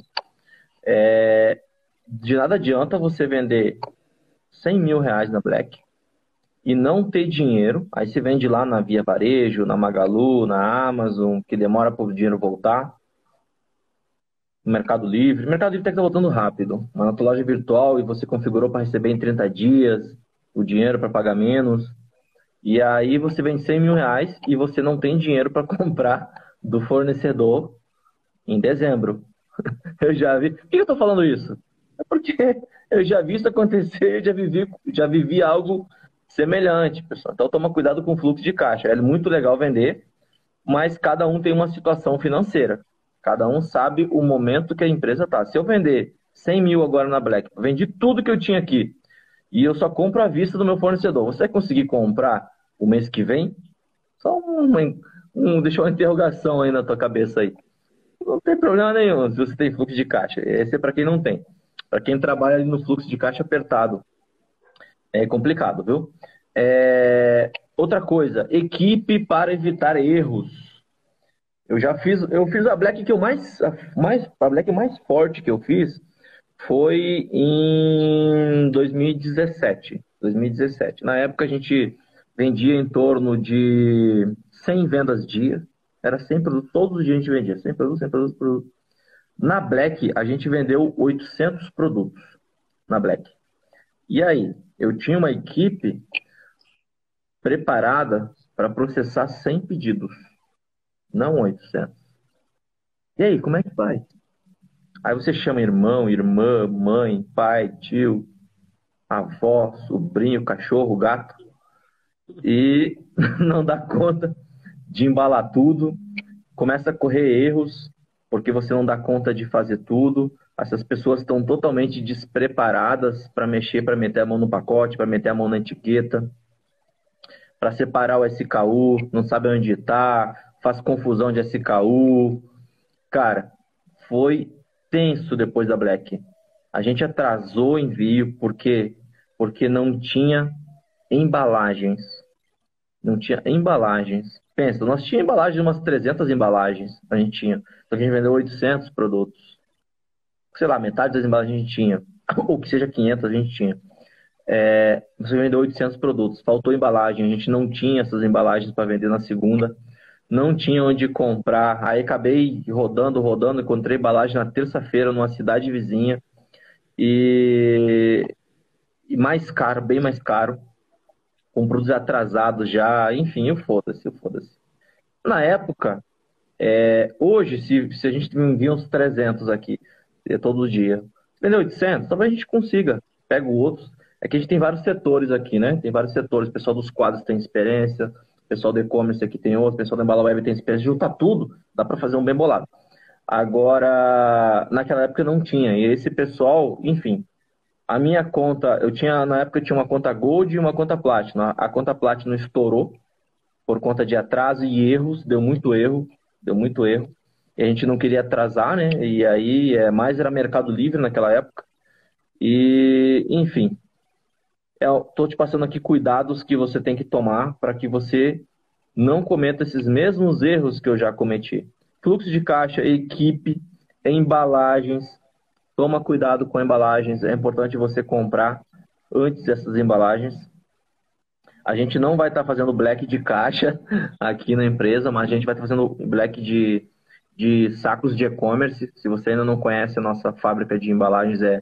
De nada adianta você vender R$ 100.000 na Black e não ter dinheiro. Aí você vende lá na Via Varejo, na Magalu, na Amazon, que demora para o dinheiro voltar. No Mercado Livre. O Mercado Livre tem que estar voltando rápido. Mas na tua loja virtual e você configurou para receber em 30 dias o dinheiro para pagar menos. E aí você vende R$ 100.000 e você não tem dinheiro para comprar do fornecedor em dezembro. Eu já vi. Por que eu estou falando isso? É porque eu já vi isso acontecer, eu já vivi algo semelhante, pessoal. Então toma cuidado com o fluxo de caixa. É muito legal vender, mas cada um tem uma situação financeira. Cada um sabe o momento que a empresa está. Se eu vender 100 mil agora na Black, vendi tudo que eu tinha aqui e eu só compro à vista do meu fornecedor, você vai conseguir comprar o mês que vem? Só deixa uma interrogação aí na tua cabeça aí. Não tem problema nenhum se você tem fluxo de caixa. Esse é para quem não tem. Para quem trabalha ali no fluxo de caixa apertado. É complicado, viu? Outra coisa, equipe para evitar erros. Eu fiz a Black que a Black mais forte que eu fiz foi em 2017. 2017. Na época a gente vendia em torno de 100 vendas dia. Era 100 produtos, todos os dias a gente vendia, 100 produtos, 100 produtos, produtos. Na Black, a gente vendeu 800 produtos na Black. E aí, eu tinha uma equipe preparada para processar 100 pedidos, não 800. E aí, como é que faz? Aí você chama irmão, irmã, mãe, pai, tio, avó, sobrinho, cachorro, gato. e não dá conta de embalar tudo, começa a correr erros, porque você não dá conta de fazer tudo. Essas pessoas estão totalmente despreparadas para mexer, para meter a mão no pacote, para meter a mão na etiqueta, para separar o SKU, não sabe onde está, faz confusão de SKU. Cara, foi tenso depois da Black. A gente atrasou o envio porque não tinha embalagens. Não tinha embalagens. Pensa, nós tínhamos embalagens, umas 300 embalagens a gente tinha. Só que a gente vendeu 800 produtos. Sei lá, metade das embalagens a gente tinha. Ou que seja 500 a gente tinha. Você vendeu 800 produtos. Faltou embalagem. A gente não tinha essas embalagens para vender na segunda. Não tinha onde comprar. Aí acabei rodando, rodando. Encontrei embalagem na terça-feira numa cidade vizinha. E, e mais caro, bem mais caro. Com produtos atrasados já. Enfim, o foda-se, o foda-se. Na época, hoje, se a gente envia uns 300 aqui, todo dia, vendeu 800, talvez a gente consiga. Pega outros. É que a gente tem vários setores aqui, né? Tem vários setores. O pessoal dos quadros tem experiência, o pessoal do e-commerce aqui tem outro, o pessoal da Embala Web tem experiência. Junta tudo, dá para fazer um bem bolado. Agora, naquela época não tinha. E esse pessoal, enfim, a minha conta, na época eu tinha uma conta Gold e uma conta Platinum. A conta Platinum estourou por conta de atraso e erros, deu muito erro, deu muito erro. E a gente não queria atrasar, né? E aí, mais era Mercado Livre naquela época. E, enfim, eu tô te passando aqui cuidados que você tem que tomar para que você não cometa esses mesmos erros que eu já cometi. Fluxo de caixa, equipe, embalagens. Toma cuidado com embalagens. É importante você comprar antes dessas embalagens. A gente não vai estar fazendo black de caixa aqui na empresa, mas a gente vai estar fazendo black de sacos de e-commerce. Se você ainda não conhece, a nossa fábrica de embalagens é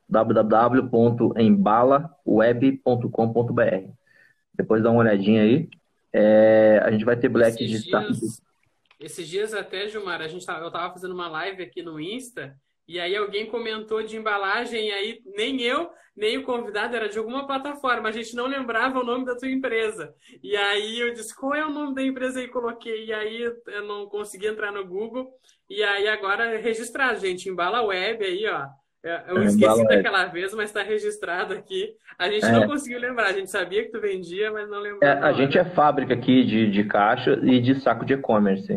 www.embalaweb.com.br. Depois dá uma olhadinha aí. A gente vai ter black Esses de saco. dias, esses dias até, Gilmar, eu tava fazendo uma live aqui no Insta, e aí alguém comentou de embalagem, e aí nem eu, nem o convidado era de alguma plataforma, a gente não lembrava o nome da tua empresa. E aí eu disse, qual é o nome da empresa? E coloquei, e aí eu não consegui entrar no Google, e aí agora é registrado, gente, Embala Web aí, ó. Eu esqueci Embala daquela vez, mas está registrado aqui. A gente não é, conseguiu lembrar, a gente sabia que tu vendia, mas não lembrou na a gente hora. é fábrica aqui de caixa e de saco de e-commerce.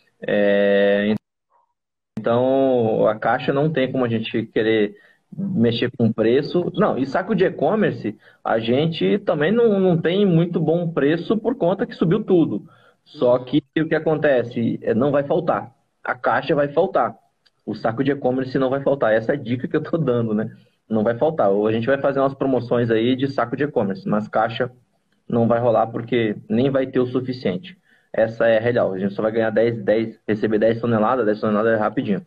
Então, a caixa não tem como a gente querer mexer com preço. Não, e saco de e-commerce, a gente também não tem muito bom preço por conta que subiu tudo. Só Uhum. que o que acontece? Não vai faltar. A caixa vai faltar. O saco de e-commerce não vai faltar. Essa é a dica que eu tô dando, né? Não vai faltar. Ou a gente vai fazer umas promoções aí de saco de e-commerce, mas caixa não vai rolar porque nem vai ter o suficiente. Essa é a real. A gente só vai ganhar 10, receber 10 toneladas é rapidinho.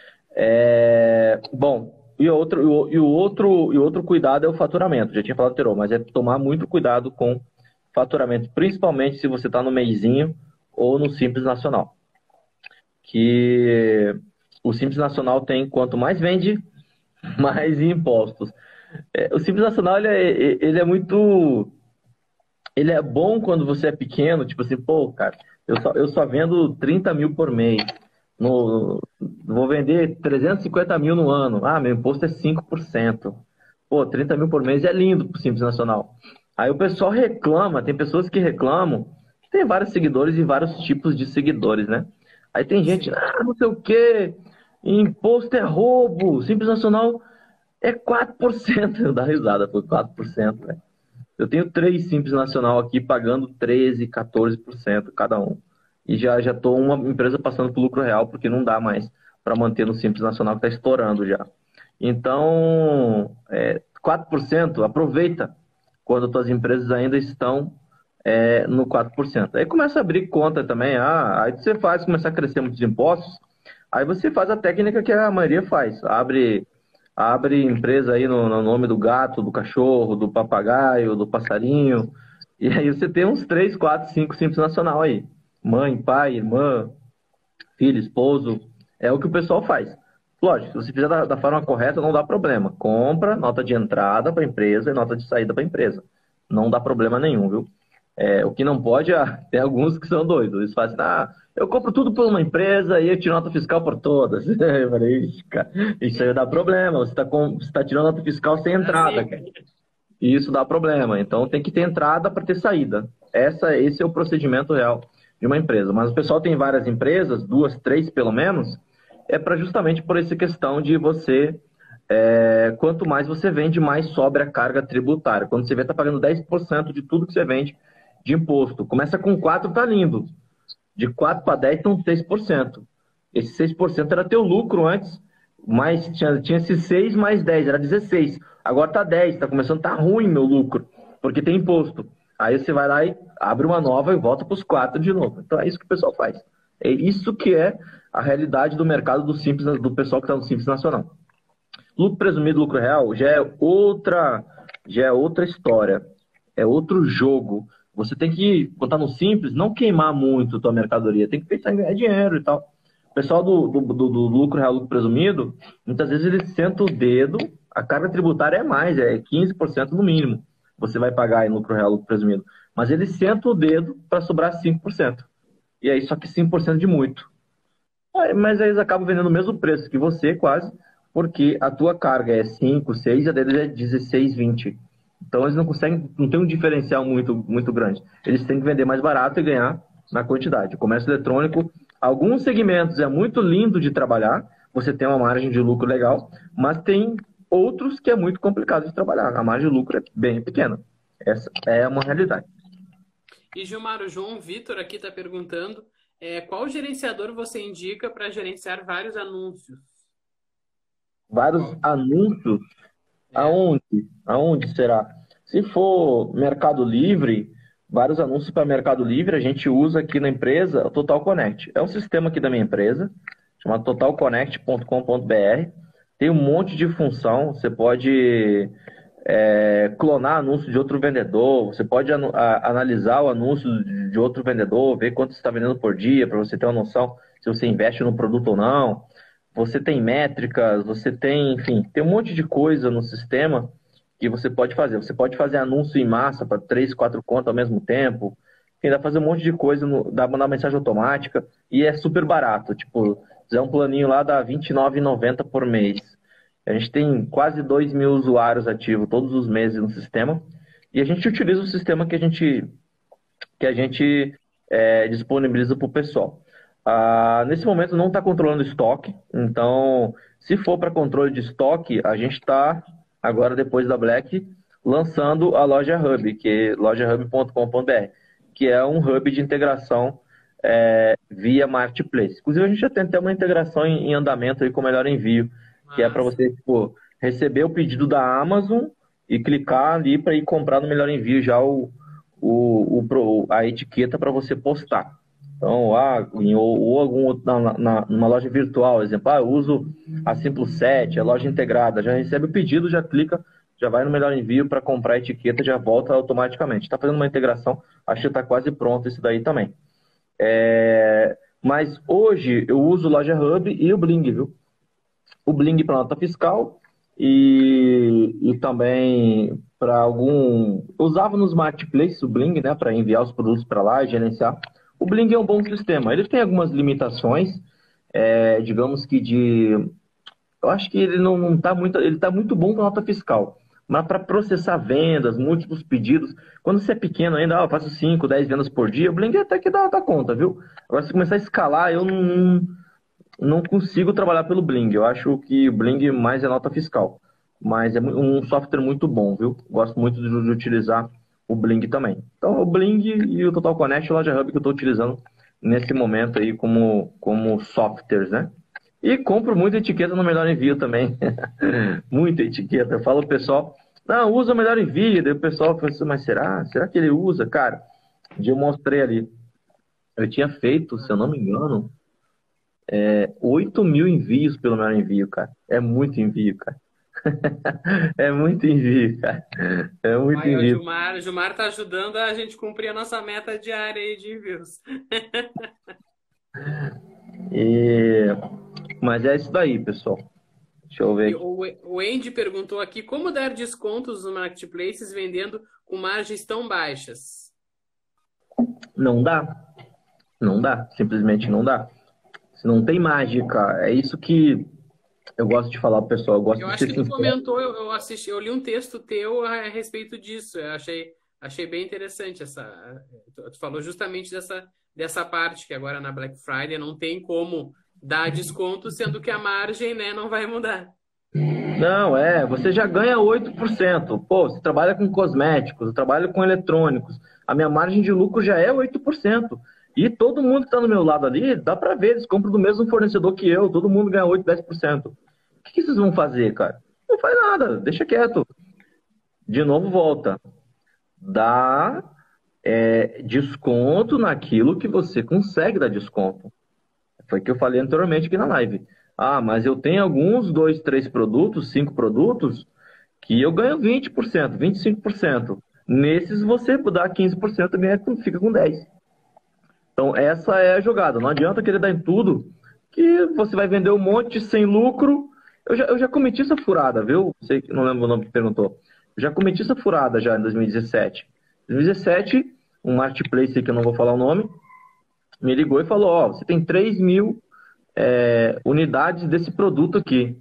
Bom, e o outro cuidado é o faturamento. Já tinha falado anterior, mas é tomar muito cuidado com faturamento, principalmente se você está no meizinho ou no Simples Nacional. Que o Simples Nacional tem quanto mais vende, mais impostos. O Simples Nacional ele é muito. Ele é bom quando você é pequeno, tipo assim, pô, cara, eu só vendo 30 mil por mês. Vou vender 350 mil no ano. Ah, meu imposto é 5%. Pô, 30 mil por mês é lindo pro Simples Nacional. Aí o pessoal reclama, tem pessoas que reclamam, tem vários seguidores e vários tipos de seguidores, né? Aí tem gente, Sim. não sei o quê, imposto é roubo, Simples Nacional é 4%. Eu dá risada, foi 4%, né? Eu tenho três Simples Nacional aqui pagando 13, 14% cada um. E já estou uma empresa passando por lucro real, porque não dá mais para manter no Simples Nacional que está estourando já. Então, 4%, aproveita quando tuas empresas ainda estão no 4%. Aí começa a abrir conta também. Aí você faz, começar a crescer muitos impostos, aí você faz a técnica que a maioria faz. Abre empresa aí no nome do gato, do cachorro, do papagaio, do passarinho. E aí você tem uns 3, 4, 5 Simples Nacional aí. Mãe, pai, irmã, filho, esposo. É o que o pessoal faz. Lógico, se você fizer da forma correta, não dá problema. Compra nota de entrada para a empresa e nota de saída para a empresa. Não dá problema nenhum, viu? O que não pode, tem alguns que são doidos. Eles fazem, eu compro tudo por uma empresa e eu tiro nota fiscal por todas. Eu falei, "Ixi, cara, isso aí dá problema. Você tá tirando nota fiscal sem entrada, Assim, cara. E isso dá problema. Então tem que ter entrada para ter saída. Esse é o procedimento real de uma empresa. Mas o pessoal tem várias empresas, duas, três pelo menos, é para justamente por essa questão de quanto mais você vende, mais sobra a carga tributária. Quando você vê, está pagando 10% de tudo que você vende de imposto. Começa com 4, tá lindo. De 4 para 10 estão 6%. Esse 6% era teu lucro antes, mas tinha esse 6 mais 10, era 16. Agora tá 10, tá começando a tá ruim meu lucro, porque tem imposto. Aí você vai lá e abre uma nova e volta para os 4 de novo. Então é isso que o pessoal faz. É isso que é a realidade do mercado do Simples, do pessoal que está no Simples Nacional. Lucro presumido, lucro real, já é outra história, é outro jogo. Você tem que botar no simples, não queimar muito a tua mercadoria, tem que pensar em ganhar dinheiro e tal. O pessoal do lucro real, lucro presumido, muitas vezes eles sentam o dedo, a carga tributária é mais, é 15% no mínimo. Você vai pagar em lucro real, lucro presumido. Mas eles sentam o dedo para sobrar 5%. E aí, só que 5% de muito. Mas aí eles acabam vendendo o mesmo preço que você, quase, porque a tua carga é 5, 6 e a deles é 16, 20. Então eles não conseguem, não tem um diferencial muito, muito grande. Eles têm que vender mais barato e ganhar na quantidade. O comércio eletrônico, alguns segmentos é muito lindo de trabalhar, você tem uma margem de lucro legal, mas tem outros que é muito complicado de trabalhar. A margem de lucro é bem pequena. Essa é uma realidade. e Gilmar, o João Vitor aqui está perguntando qual gerenciador você indica para gerenciar vários anúncios? Vários anúncios. É. Aonde? Aonde será? Se for Mercado Livre, vários anúncios para Mercado Livre, a gente usa aqui na empresa o Total Connect. É um sistema aqui da minha empresa, chamado totalconnect.com.br. Tem um monte de função. Você pode clonar anúncio de outro vendedor, você pode analisar o anúncio de outro vendedor, ver quanto você está vendendo por dia, para você ter uma noção se você investe no produto ou não. Você tem métricas, você tem, enfim, tem um monte de coisa no sistema que você pode fazer. Você pode fazer anúncio em massa para 3, 4 contas ao mesmo tempo. Enfim, dá pra fazer um monte de coisa, dá pra mandar mensagem automática e é super barato. Tipo, fizer um planinho lá dá R$ 29,90 por mês. A gente tem quase 2 mil usuários ativos todos os meses no sistema e a gente utiliza o sistema que a gente disponibiliza para o pessoal. Nesse momento não está controlando estoque, então se for para controle de estoque, a gente está agora depois da Black lançando a loja Hub, que é lojahub.com.br, que é um hub de integração via marketplace. Inclusive a gente já tem até uma integração em andamento aí com o Melhor Envio, que é para Mas, você receber o pedido da Amazon e clicar ali para ir comprar no Melhor Envio já a etiqueta para você postar. Então, ou algum outro, numa loja virtual, exemplo, eu uso a Simplo7, a loja integrada, já recebe o pedido, já clica, já vai no Melhor Envio para comprar a etiqueta, já volta automaticamente. Está fazendo uma integração, acho que está quase pronto isso daí também. Mas hoje eu uso o Loja Hub e o Bling, viu? O Bling para nota fiscal e também para algum. Eu usava nos marketplaces o Bling, né, para enviar os produtos para lá e gerenciar. O Bling é um bom sistema. Ele tem algumas limitações, digamos que de. Eu acho que ele não está muito. Ele está muito bom para nota fiscal. Mas para processar vendas, múltiplos pedidos, quando você é pequeno ainda, eu faço 5, 10 vendas por dia, o Bling até que dá conta, viu? Agora, se começar a escalar, eu não consigo trabalhar pelo Bling. Eu acho que o Bling mais é nota fiscal. Mas é um software muito bom, viu? Gosto muito de utilizar o Bling também. Então, o Bling e o Total Connect, o Loja Hub que eu estou utilizando nesse momento aí como softwares, né? E compro muita etiqueta no Melhor Envio também. Muita etiqueta. Eu falo pro pessoal, não, usa o Melhor Envio. Daí o pessoal fala assim, mas será? Será que ele usa? Cara, um dia eu mostrei ali. Eu tinha feito, se eu não me engano, 8 mil envios pelo Melhor Envio, cara. É muito envio, cara. É muito envio, cara. É muito aí, ó, envio. Gilmar tá ajudando a gente cumprir a nossa meta diária aí de envios. E... Mas é isso daí, pessoal. Deixa eu ver E aqui. o Andy perguntou aqui como dar descontos nos marketplaces vendendo com margens tão baixas. Não dá. Não dá. Simplesmente não dá. Se não tem mágica, é isso que eu gosto de falar pro pessoal. Eu gosto Eu de acho ser que tu sincero. comentou, eu assisti, eu li um texto teu a respeito disso. Eu achei bem interessante essa. Tu falou justamente dessa parte que agora na Black Friday não tem como dar desconto, sendo que a margem, né, não vai mudar. Não, você já ganha 8%. Pô, você trabalha com cosméticos, eu trabalho com eletrônicos. A minha margem de lucro já é 8%. E todo mundo que está no meu lado ali, dá para ver, eles compram do mesmo fornecedor que eu, todo mundo ganha 8, 10%. O que vocês vão fazer, cara? Não faz nada, deixa quieto. De novo, volta. Dá desconto naquilo que você consegue dar desconto. Foi o que eu falei anteriormente aqui na live. Ah, mas eu tenho alguns, dois, três produtos, cinco produtos, que eu ganho 20%, 25%. Nesses você dá 15% e fica com 10%. Então essa é a jogada. Não adianta querer dar em tudo, que você vai vender um monte sem lucro. Eu já cometi essa furada, viu? Sei que não lembro o nome que perguntou. Eu já cometi essa furada já em 2017. Em 2017, um marketplace que eu não vou falar o nome, me ligou e falou, ó, você tem 3.000 unidades desse produto aqui.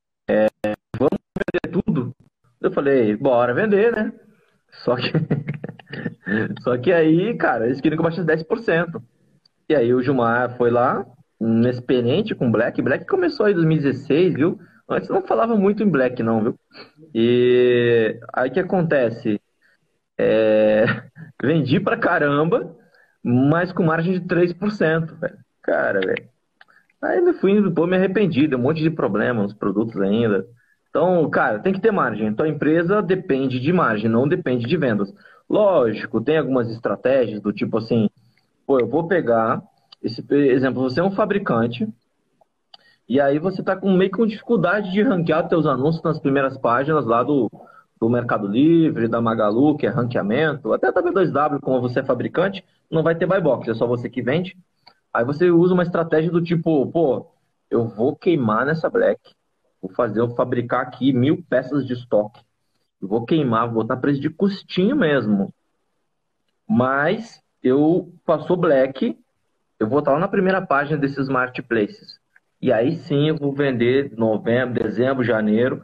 É tudo? Eu falei, bora vender, né? Só que, só que aí, cara, eles queriam que eu baixasse 10%. E aí o Gilmar foi lá, inexperiente com Black. Black começou aí em 2016, viu? Antes não falava muito em Black, não, viu? E aí o que acontece? É, Vendi pra caramba, mas com margem de 3%, velho. Cara, velho. Aí eu fui, pô, me arrependi, deu um monte de problema nos produtos ainda. Então, cara, tem que ter margem. Tua empresa depende de margem, não depende de vendas. Lógico, tem algumas estratégias do tipo assim, pô, eu vou pegar esse exemplo, você é um fabricante e aí você está com meio com dificuldade de ranquear teus anúncios nas primeiras páginas lá do Mercado Livre, da Magalu, que é ranqueamento, até da B2W, como você é fabricante, não vai ter buy box, é só você que vende. Aí você usa uma estratégia do tipo, pô, eu vou queimar nessa Black, vou fabricar aqui 1.000 peças de estoque, eu vou queimar, vou botar preço de custinho mesmo, mas eu passou Black, eu vou estar lá na primeira página desses marketplaces. E aí sim eu vou vender novembro, dezembro, janeiro.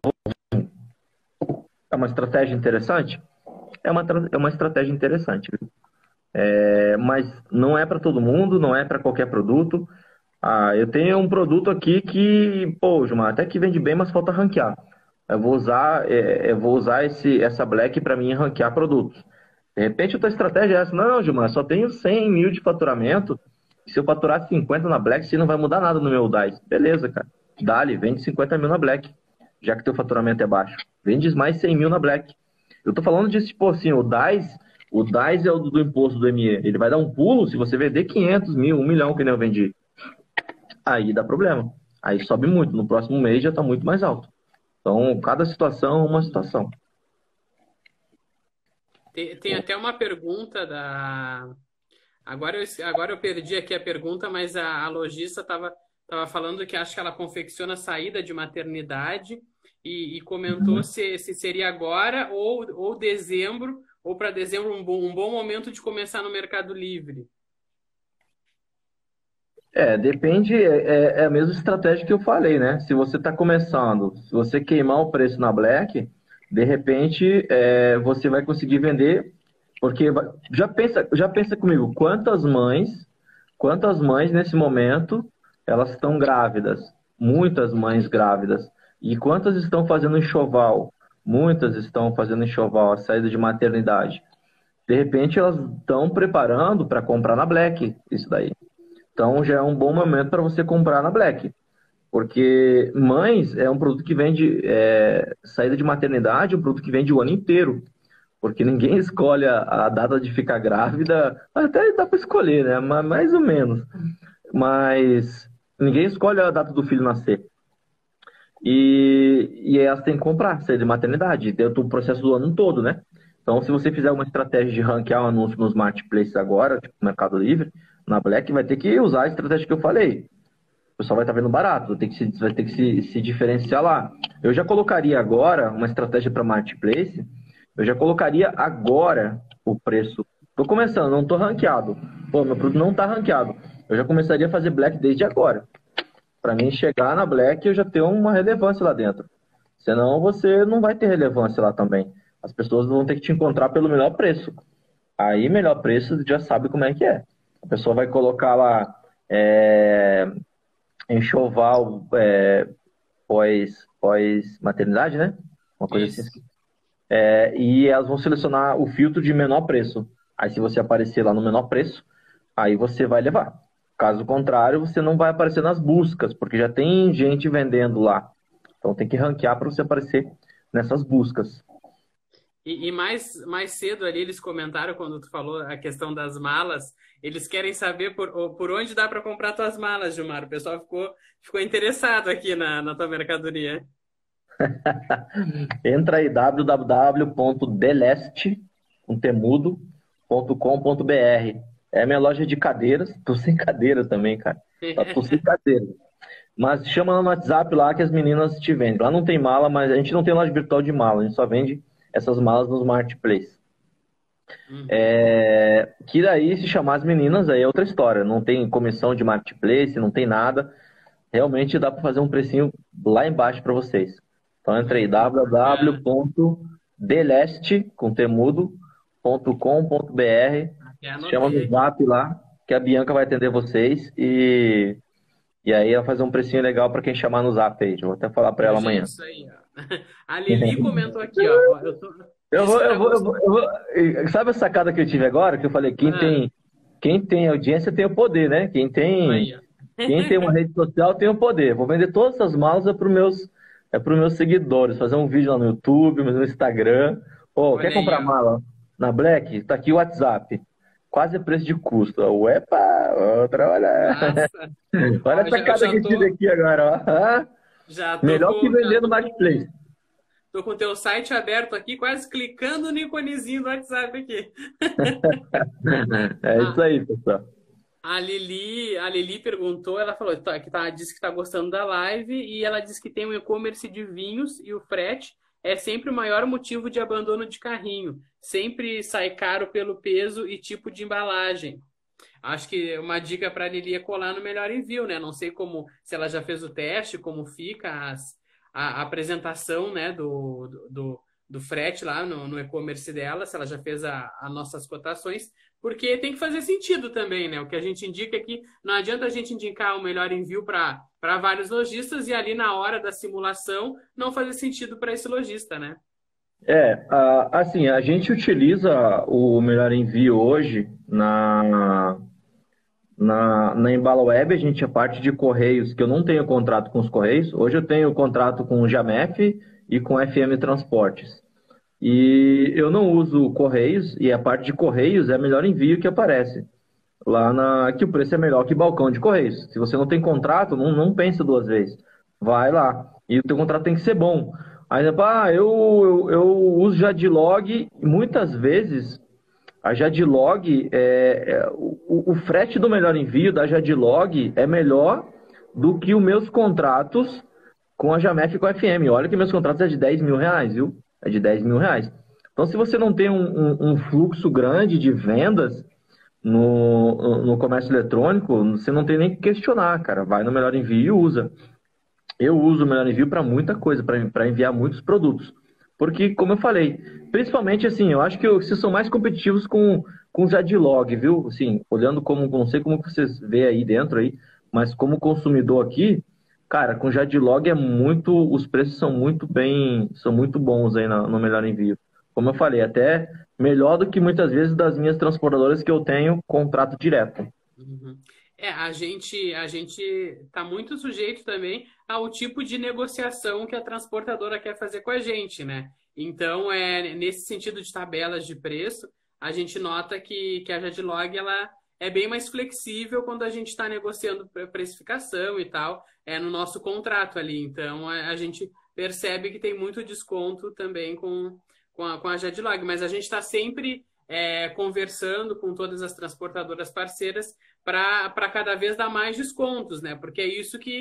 É uma estratégia interessante? É uma estratégia interessante, viu? Mas não é para todo mundo, não é para qualquer produto. Ah, eu tenho um produto aqui que, pô, Gilmar, até que vende bem, mas falta ranquear. Eu vou usar essa Black para mim ranquear produtos. De repente, a tua estratégia é essa. Não, Gilmar, só tenho 100 mil de faturamento. Se eu faturar 50 na Black, você não vai mudar nada no meu DAIS. Beleza, cara. Dá-lhe, vende 50 mil na Black, já que teu faturamento é baixo. Vende mais 100 mil na Black. Eu tô falando disso, tipo assim, o DAIS é o do imposto do ME. Ele vai dar um pulo se você vender 500 mil, 1 milhão que nem eu vendi. Aí dá problema. Aí sobe muito. No próximo mês já tá muito mais alto. Então, cada situação é uma situação. Tem até uma pergunta da. Agora eu perdi aqui a pergunta, mas a lojista estava falando que acho que ela confecciona saída de maternidade e comentou se seria agora ou dezembro, ou para dezembro um bom momento de começar no Mercado Livre. Depende, é a mesma estratégia que eu falei, né? Se você está começando, se você queimar o preço na Black, de repente você vai conseguir vender, porque já pensa comigo, quantas mães nesse momento elas estão grávidas? Muitas mães grávidas. E quantas estão fazendo enxoval? Muitas estão fazendo enxoval, a saída de maternidade. De repente elas estão preparando para comprar na Black, isso daí. Então já é um bom momento para você comprar na Black. Porque mães é um produto que vende, saída de maternidade, é um produto que vende o ano inteiro. Porque ninguém escolhe a data de ficar grávida, até dá para escolher, né? Mais ou menos. Mas ninguém escolhe a data do filho nascer. E elas têm que comprar saída de maternidade, dentro do processo do ano todo, né? Então, se você fizer uma estratégia de ranquear um anúncio nos marketplaces agora, tipo Mercado Livre, na Black, vai ter que usar a estratégia que eu falei. O pessoal vai estar vendo barato, vai ter que se diferenciar lá. Eu já colocaria agora uma estratégia para marketplace, eu já colocaria agora o preço Tô começando, não tô ranqueado. Pô, meu produto não tá ranqueado. Eu já começaria a fazer Black desde agora. Para mim chegar na Black, eu já tenho uma relevância lá dentro. Senão você não vai ter relevância lá também. As pessoas vão ter que te encontrar pelo melhor preço. Aí, melhor preço, já sabe como é que é. A pessoa vai colocar lá enxoval pós-maternidade, né? Uma coisa assim. Isso. E elas vão selecionar o filtro de menor preço. Aí, se você aparecer lá no menor preço, aí você vai levar. Caso contrário, você não vai aparecer nas buscas, porque já tem gente vendendo lá. Então, tem que ranquear para você aparecer nessas buscas. E mais cedo ali eles comentaram quando tu falou a questão das malas, eles querem saber por onde dá para comprar tuas malas, Gilmar. O pessoal ficou interessado aqui na tua mercadoria. Entra aí www.deleste.com.br. É a minha loja de cadeiras. Tô sem cadeira também, cara. Tô sem cadeira. Mas chama no WhatsApp lá que as meninas te vendem. Lá não tem mala, mas a gente não tem loja virtual de mala. A gente só vende essas malas nos marketplace. Uhum. Que daí, se chamar as meninas, aí é outra história. Não tem comissão de marketplace, não tem nada. Realmente dá para fazer um precinho lá embaixo para vocês. Então entra aí Bacana. www.deleste.com.br, Até chama no anotei aqui. Zap lá, que a Bianca vai atender vocês e aí ela vai fazer um precinho legal para quem chamar no Zap aí. Eu vou até falar para ela Hoje é amanhã. isso aí, ó. A Lili comentou aqui, ó. Eu Disse vou, que eu tá vou, eu gostando. vou, eu vou. Sabe a sacada que eu tive agora? Que eu falei, Ah, quem tem audiência tem o poder, né? aí, ó. Quem tem uma rede social tem o poder. Vou vender todas essas malas pros meus seguidores. Fazer um vídeo lá no YouTube, no Instagram. Pô, quer Olha aí, comprar ó. mala na Black? Tá aqui o WhatsApp. Quase preço de custo. Uepa, outra, olha. Massa. Olha Ó, a sacada que eu tive aqui agora, ó. Ah, já tô melhor que com, já vender no Marketplace. tô com o teu site aberto aqui, quase clicando no iconezinho do WhatsApp aqui. É isso Ah, aí, pessoal. a Lili perguntou, ela falou disse que tá gostando da live e ela disse que tem um e-commerce de vinhos e o frete é sempre o maior motivo de abandono de carrinho. Sempre sai caro pelo peso e tipo de embalagem. Acho que uma dica para a Lili é colar no Melhor Envio, né? Não sei como, se ela já fez o teste, como fica a apresentação, né, do frete lá no e-commerce dela, se ela já fez as nossas cotações, porque tem que fazer sentido também, né? O que a gente indica aqui, não adianta a gente indicar o Melhor Envio para vários lojistas e ali na hora da simulação não fazer sentido para esse lojista, né? Assim, a gente utiliza o Melhor Envio hoje na Embala Web, a gente é parte de Correios, que eu não tenho contrato com os Correios. Hoje eu tenho contrato com o Jamef e com FM Transportes. E eu não uso Correios, e a parte de Correios é Melhor Envio que aparece. Que o preço é melhor que balcão de Correios. Se você não tem contrato, não pensa duas vezes. Vai lá. E o teu contrato tem que ser bom. Aí, eu uso Jadlog, e muitas vezes a Jadlog, o frete do Melhor Envio da Jadlog é melhor do que os meus contratos com a Jamef e com a FM. Olha que meus contratos é de R$ 10.000, viu? É de R$ 10.000. Então, se você não tem um fluxo grande de vendas no comércio eletrônico, você não tem nem que questionar, cara. Vai no Melhor Envio e usa. Eu uso o Melhor Envio para muita coisa, para enviar muitos produtos. Porque, como eu falei, principalmente assim, eu acho que vocês são mais competitivos com o Jadlog, viu? Assim, olhando como, não sei como vocês vê aí dentro aí, mas como consumidor aqui, cara, com o Jadlog os preços são muito bons aí no Melhor Envio. Como eu falei, até melhor do que muitas vezes das minhas transportadoras que eu tenho contrato direto. Uhum. A gente está muito sujeito também ao tipo de negociação que a transportadora quer fazer com a gente, né? Então, nesse sentido de tabelas de preço, a gente nota que a Jadlog ela é bem mais flexível quando a gente está negociando precificação e tal, no nosso contrato ali. Então, a gente percebe que tem muito desconto também com a Jadlog, mas a gente está sempre conversando com todas as transportadoras parceiras para cada vez dar mais descontos, né? Porque é isso que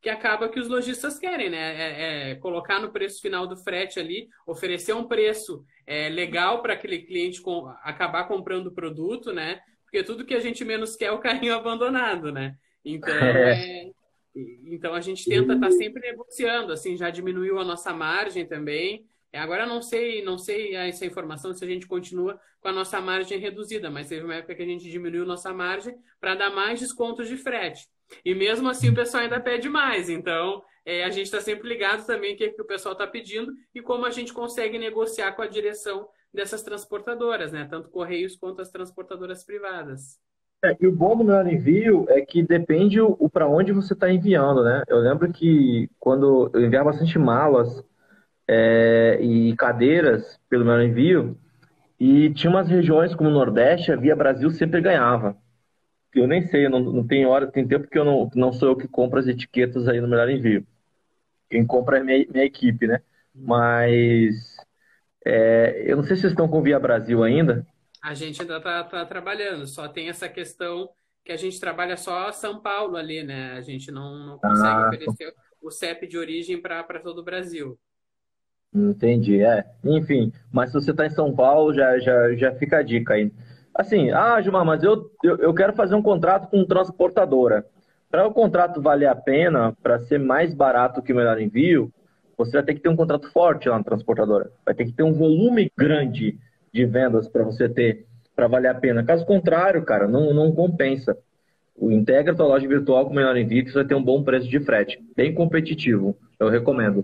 que acaba que os lojistas querem, né? Colocar no preço final do frete ali, oferecer um preço legal para aquele cliente acabar comprando o produto, né? Porque tudo que a gente menos quer é o carrinho abandonado, né? Então, É, então a gente tenta estar sempre negociando, assim, já diminuiu a nossa margem também. Agora eu não sei essa informação se a gente continua com a nossa margem reduzida, mas teve uma época que a gente diminuiu nossa margem para dar mais descontos de frete. E mesmo assim o pessoal ainda pede mais. Então, a gente está sempre ligado também o que o pessoal está pedindo e como a gente consegue negociar com a direção dessas transportadoras, né? Tanto Correios quanto as transportadoras privadas. e o bom do melhor envio é que depende o para onde você está enviando, né? Eu lembro que quando eu enviava bastante malas e cadeiras pelo melhor envio, e tinha umas regiões como o Nordeste, a Via Brasil sempre ganhava. Eu nem sei, não tem hora, tem tempo que eu não sou eu que compro as etiquetas aí no melhor envio. Quem compra é minha equipe, né? Mas eu não sei se vocês estão com Via Brasil ainda. A gente ainda tá trabalhando, só tem essa questão que a gente trabalha só São Paulo ali, né? A gente não consegue Ah, oferecer o CEP de origem para todo o Brasil. entendi, Enfim, mas se você está em São Paulo, já fica a dica aí. Assim, Gilmar, mas eu quero fazer um contrato com transportadora. Para o contrato valer a pena, para ser mais barato que o melhor envio, você vai ter que ter um contrato forte lá na transportadora. Vai ter que ter um volume grande de vendas para você ter, para valer a pena. Caso contrário, cara, não compensa. Integra tua loja virtual com o melhor envio, que você vai ter um bom preço de frete. Bem competitivo, eu recomendo.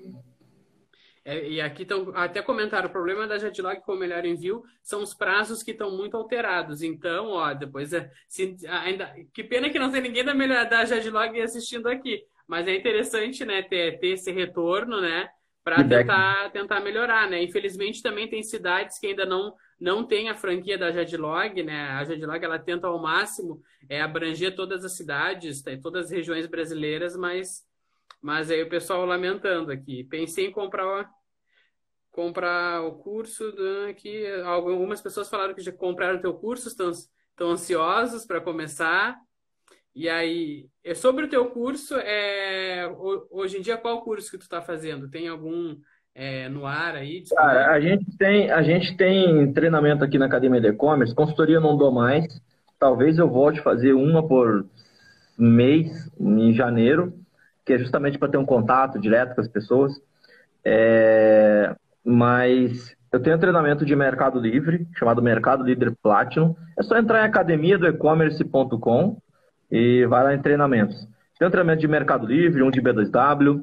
E aqui estão até comentaram, o problema da Jetlog com o melhor envio são os prazos que estão muito alterados. Então, ó, depois ainda que pena que não tem ninguém da Jetlog assistindo aqui, mas é interessante, né, ter esse retorno, né, para Feedback. tentar melhorar, né? Infelizmente também tem cidades que ainda não tem a franquia da Jetlog, né? A Jetlog ela tenta ao máximo abranger todas as cidades, todas as regiões brasileiras, mas aí o pessoal lamentando aqui. Pensei em comprar o curso aqui. Algumas pessoas falaram que já compraram o teu curso, estão ansiosos para começar. E aí, sobre o teu curso, hoje em dia, qual curso que tu está fazendo? Tem algum no ar aí Cara, disponível? a gente tem treinamento aqui na Academia de E-Commerce, consultoria eu não dou mais. Talvez eu volte a fazer uma por mês em janeiro, que é justamente para ter um contato direto com as pessoas. Mas eu tenho um treinamento de Mercado Livre, chamado Mercado Livre Platinum. É só entrar em academia do e-commerce.com e vai lá em treinamentos. Tem um treinamento de Mercado Livre, um de B2W.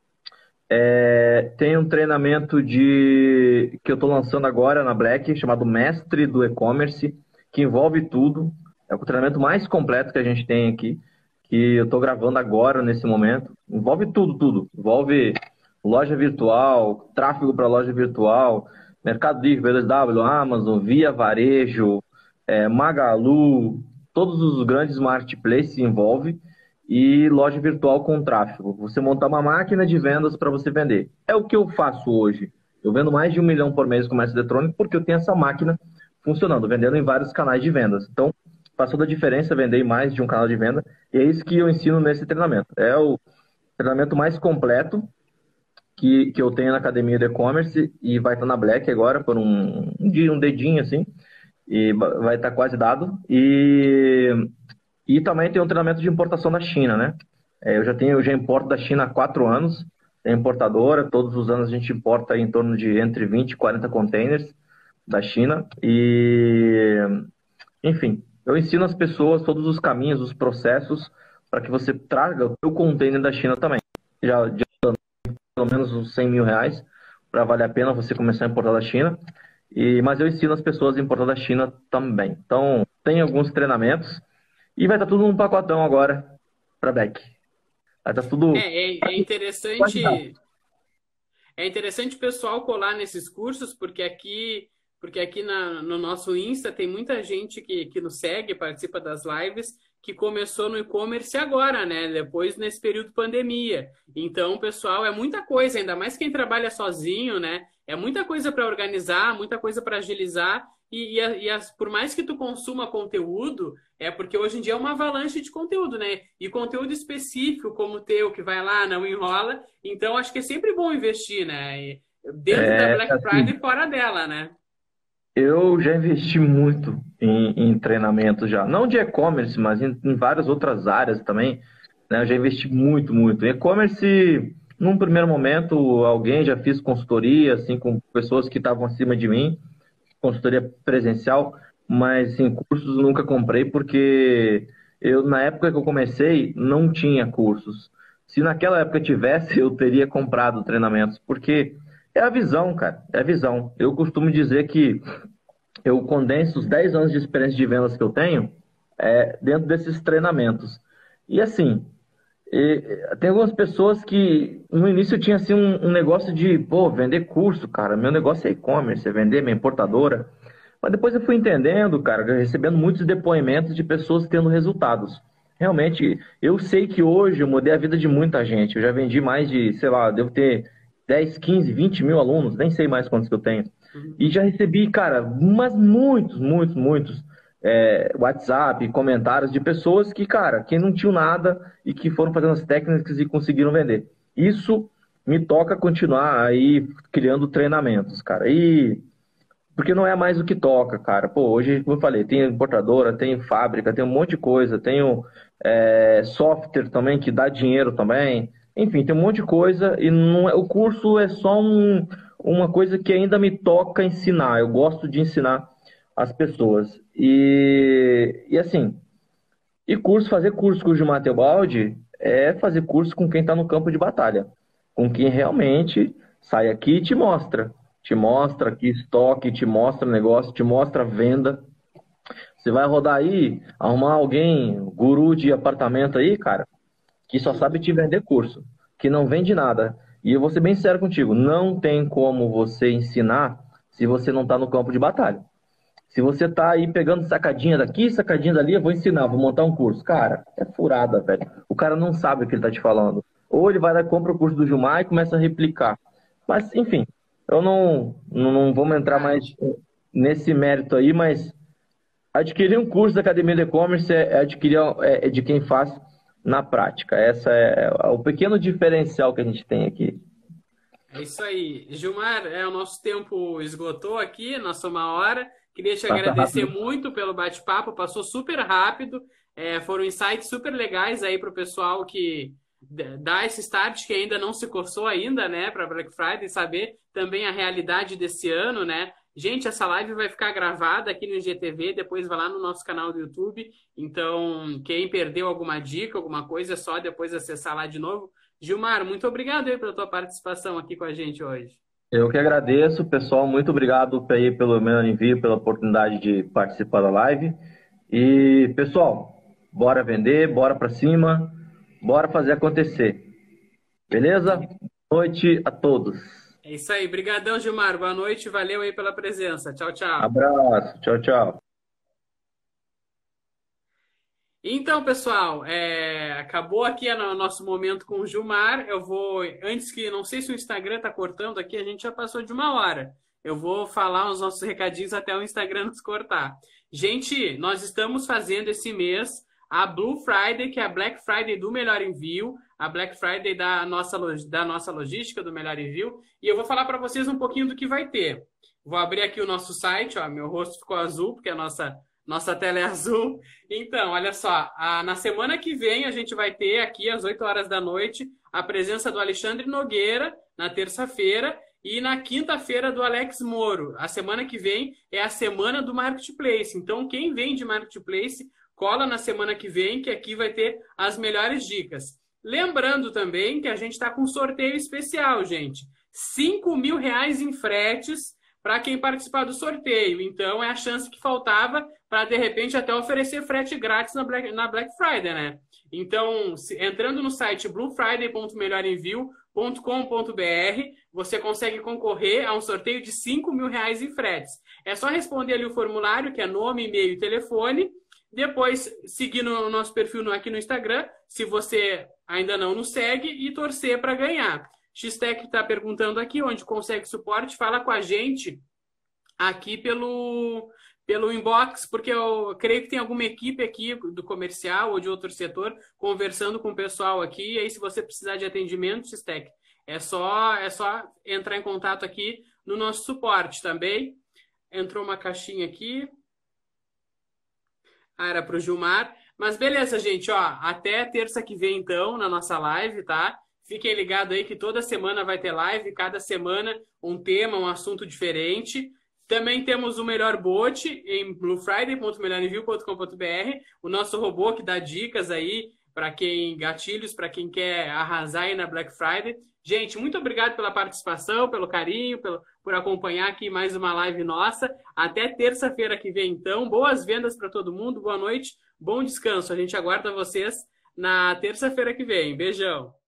Tem um treinamento que eu estou lançando agora na Black, chamado Mestre do E-Commerce, que envolve tudo. É o treinamento mais completo que a gente tem aqui, que eu estou gravando agora, nesse momento. Envolve tudo, tudo. Envolve loja virtual, tráfego para loja virtual, Mercado Livre, B2W, Amazon, Via Varejo, Magalu, todos os grandes marketplaces se envolve e loja virtual com tráfego. Você montar uma máquina de vendas para você vender. É o que eu faço hoje. Eu vendo mais de 1 milhão por mês no comércio eletrônico porque eu tenho essa máquina funcionando, vendendo em vários canais de vendas. Então, faz toda a diferença vender em mais de um canal de venda. E é isso que eu ensino nesse treinamento. É o treinamento mais completo que eu tenho na academia de e-commerce e vai estar na Black agora por um dedinho assim. E vai estar quase dado. E também tem um treinamento de importação da China, né? Eu já importo da China há 4 anos. É importadora, todos os anos a gente importa aí em torno de entre 20 e 40 containers da China. Enfim, eu ensino as pessoas todos os caminhos, os processos para que você traga o seu container da China também. Já pelo menos uns 100 mil reais para valer a pena você começar a importar da China. Mas eu ensino as pessoas a importar da China também. Então, tem alguns treinamentos. E vai estar tudo num pacotão agora para Beck. Vai estar tudo. É Pode dar. interessante. É interessante o pessoal colar nesses cursos, porque aqui no nosso Insta tem muita gente que nos segue, participa das lives, que começou no e-commerce agora, né? Depois nesse período pandemia. Então, pessoal, é muita coisa, ainda mais quem trabalha sozinho, né? É muita coisa para organizar, muita coisa para agilizar. Por mais que tu consuma conteúdo, é porque hoje em dia é uma avalanche de conteúdo, né? E conteúdo específico, como o teu, que vai lá, não enrola. Então, acho que é sempre bom investir, né? Dentro da Black Friday Assim, e fora dela, né? eu já investi muito em treinamento já. Não de e-commerce, mas em várias outras áreas também. Né? Eu já investi muito, muito. E-commerce, num primeiro momento, alguém já fiz consultoria, assim, com pessoas que estavam acima de mim, consultoria presencial, mas em cursos nunca comprei porque eu, na época que eu comecei, não tinha cursos. Se naquela época tivesse, eu teria comprado treinamentos, porque é a visão, cara, é a visão. Eu costumo dizer que eu condenso os 10 anos de experiência de vendas que eu tenho dentro desses treinamentos. E assim, tem algumas pessoas que no início tinha assim um negócio de, pô, vender curso, cara. Meu negócio é e-commerce, é vender minha importadora. Mas depois eu fui entendendo, cara, recebendo muitos depoimentos de pessoas tendo resultados. Realmente, eu sei que hoje eu mudei a vida de muita gente. Eu já vendi mais de, sei lá, devo ter 10, 15, 20 mil alunos, nem sei mais quantos que eu tenho. Uhum. E já recebi, cara, mas muitos WhatsApp, comentários de pessoas que, cara, que não tinham nada e que foram fazendo as técnicas e conseguiram vender. Isso me toca continuar aí criando treinamentos, cara. E porque não é mais o que toca, cara. Pô, hoje, como eu falei, tem importadora, tem fábrica, tem um monte de coisa, tem software também que dá dinheiro também. Enfim, tem um monte de coisa e não o curso é só uma coisa que ainda me toca ensinar. Eu gosto de ensinar as pessoas. E assim, fazer curso com o Gilmar Teobaldi é fazer curso com quem está no campo de batalha, com quem realmente sai aqui e te mostra. Te mostra aqui estoque, te mostra negócio, te mostra venda. Você vai rodar aí, arrumar alguém, guru de apartamento aí, cara, que só sabe te vender curso, que não vende nada. E eu vou ser bem sério contigo, não tem como você ensinar se você não está no campo de batalha. Se você tá aí pegando sacadinha daqui, sacadinha dali, eu vou ensinar, vou montar um curso. Cara, é furada, velho. O cara não sabe o que ele tá te falando. Ou ele vai lá, compra o curso do Gilmar e começa a replicar. Mas, enfim, eu não vamos entrar mais Verdade. nesse mérito aí, mas adquirir um curso da Academia de E-Commerce é de quem faz na prática. Essa é o pequeno diferencial que a gente tem aqui. É isso aí. Gilmar, o nosso tempo esgotou aqui, nossa uma hora. Queria te Passa agradecer rápido. muito pelo bate-papo, passou super rápido. Foram insights super legais aí para o pessoal que dá esse start, que ainda não se coçou ainda, né, para Black Friday, saber também a realidade desse ano, né? Gente, essa live vai ficar gravada aqui no IGTV, depois vai lá no nosso canal do YouTube. Então, quem perdeu alguma dica, alguma coisa, é só depois acessar lá de novo. Gilmar, muito obrigado aí pela tua participação aqui com a gente hoje. Eu que agradeço, pessoal. Muito obrigado aí pelo meu envio, pela oportunidade de participar da live. E, pessoal, bora vender, bora para cima, bora fazer acontecer. Beleza? Boa noite a todos. É isso aí. Brigadão, Gilmar. Boa noite. Valeu aí pela presença. Tchau, tchau. Abraço. Tchau, tchau. Então, pessoal, acabou aqui o nosso momento com o Gilmar. Eu vou, antes que, não sei se o Instagram está cortando aqui, a gente já passou de uma hora. Eu vou falar os nossos recadinhos até o Instagram nos cortar. Gente, nós estamos fazendo esse mês a Blue Friday, que é a Black Friday do Melhor Envio, a Black Friday da nossa logística do Melhor Envio. E eu vou falar para vocês um pouquinho do que vai ter. Vou abrir aqui o nosso site, ó, meu rosto ficou azul, porque a nossa tela é azul. Então, olha só, na semana que vem a gente vai ter aqui às 8 horas da noite a presença do Alexandre Nogueira, na terça-feira, e na quinta-feira do Alex Moro. A semana que vem é a semana do Marketplace. Então, quem vem de Marketplace, cola na semana que vem, que aqui vai ter as melhores dicas. Lembrando também que a gente está com um sorteio especial, gente. R$ 5.000 em fretes para quem participar do sorteio. Então, é a chance que faltava para, de repente, até oferecer frete grátis na Black Friday, né? Então, entrando no site bluefriday.melhorenvio.com.br, você consegue concorrer a um sorteio de R$ 5.000 em fretes. É só responder ali o formulário, que é nome, e-mail e telefone, Depois, seguir o nosso perfil aqui no Instagram, se você ainda não nos segue, e torcer para ganhar. X-Tech está perguntando aqui onde consegue suporte. Fala com a gente aqui pelo inbox, porque eu creio que tem alguma equipe aqui do comercial ou de outro setor conversando com o pessoal aqui. E aí, se você precisar de atendimento, X-Tech, é só entrar em contato aqui no nosso suporte também. Entrou uma caixinha aqui. Ah, era para o Gilmar. Mas beleza, gente, ó, até terça que vem, então, na nossa live, tá? Fiquem ligados aí que toda semana vai ter live, cada semana um tema, um assunto diferente. Também temos o Melhor Bote em bluefriday.melhorenvio.com.br, o nosso robô que dá dicas aí para quem, gatilhos, para quem quer arrasar aí na Black Friday. Gente, muito obrigado pela participação, pelo carinho, por acompanhar aqui mais uma live nossa. Até terça-feira que vem, então. Boas vendas para todo mundo, boa noite, bom descanso. A gente aguarda vocês na terça-feira que vem. Beijão!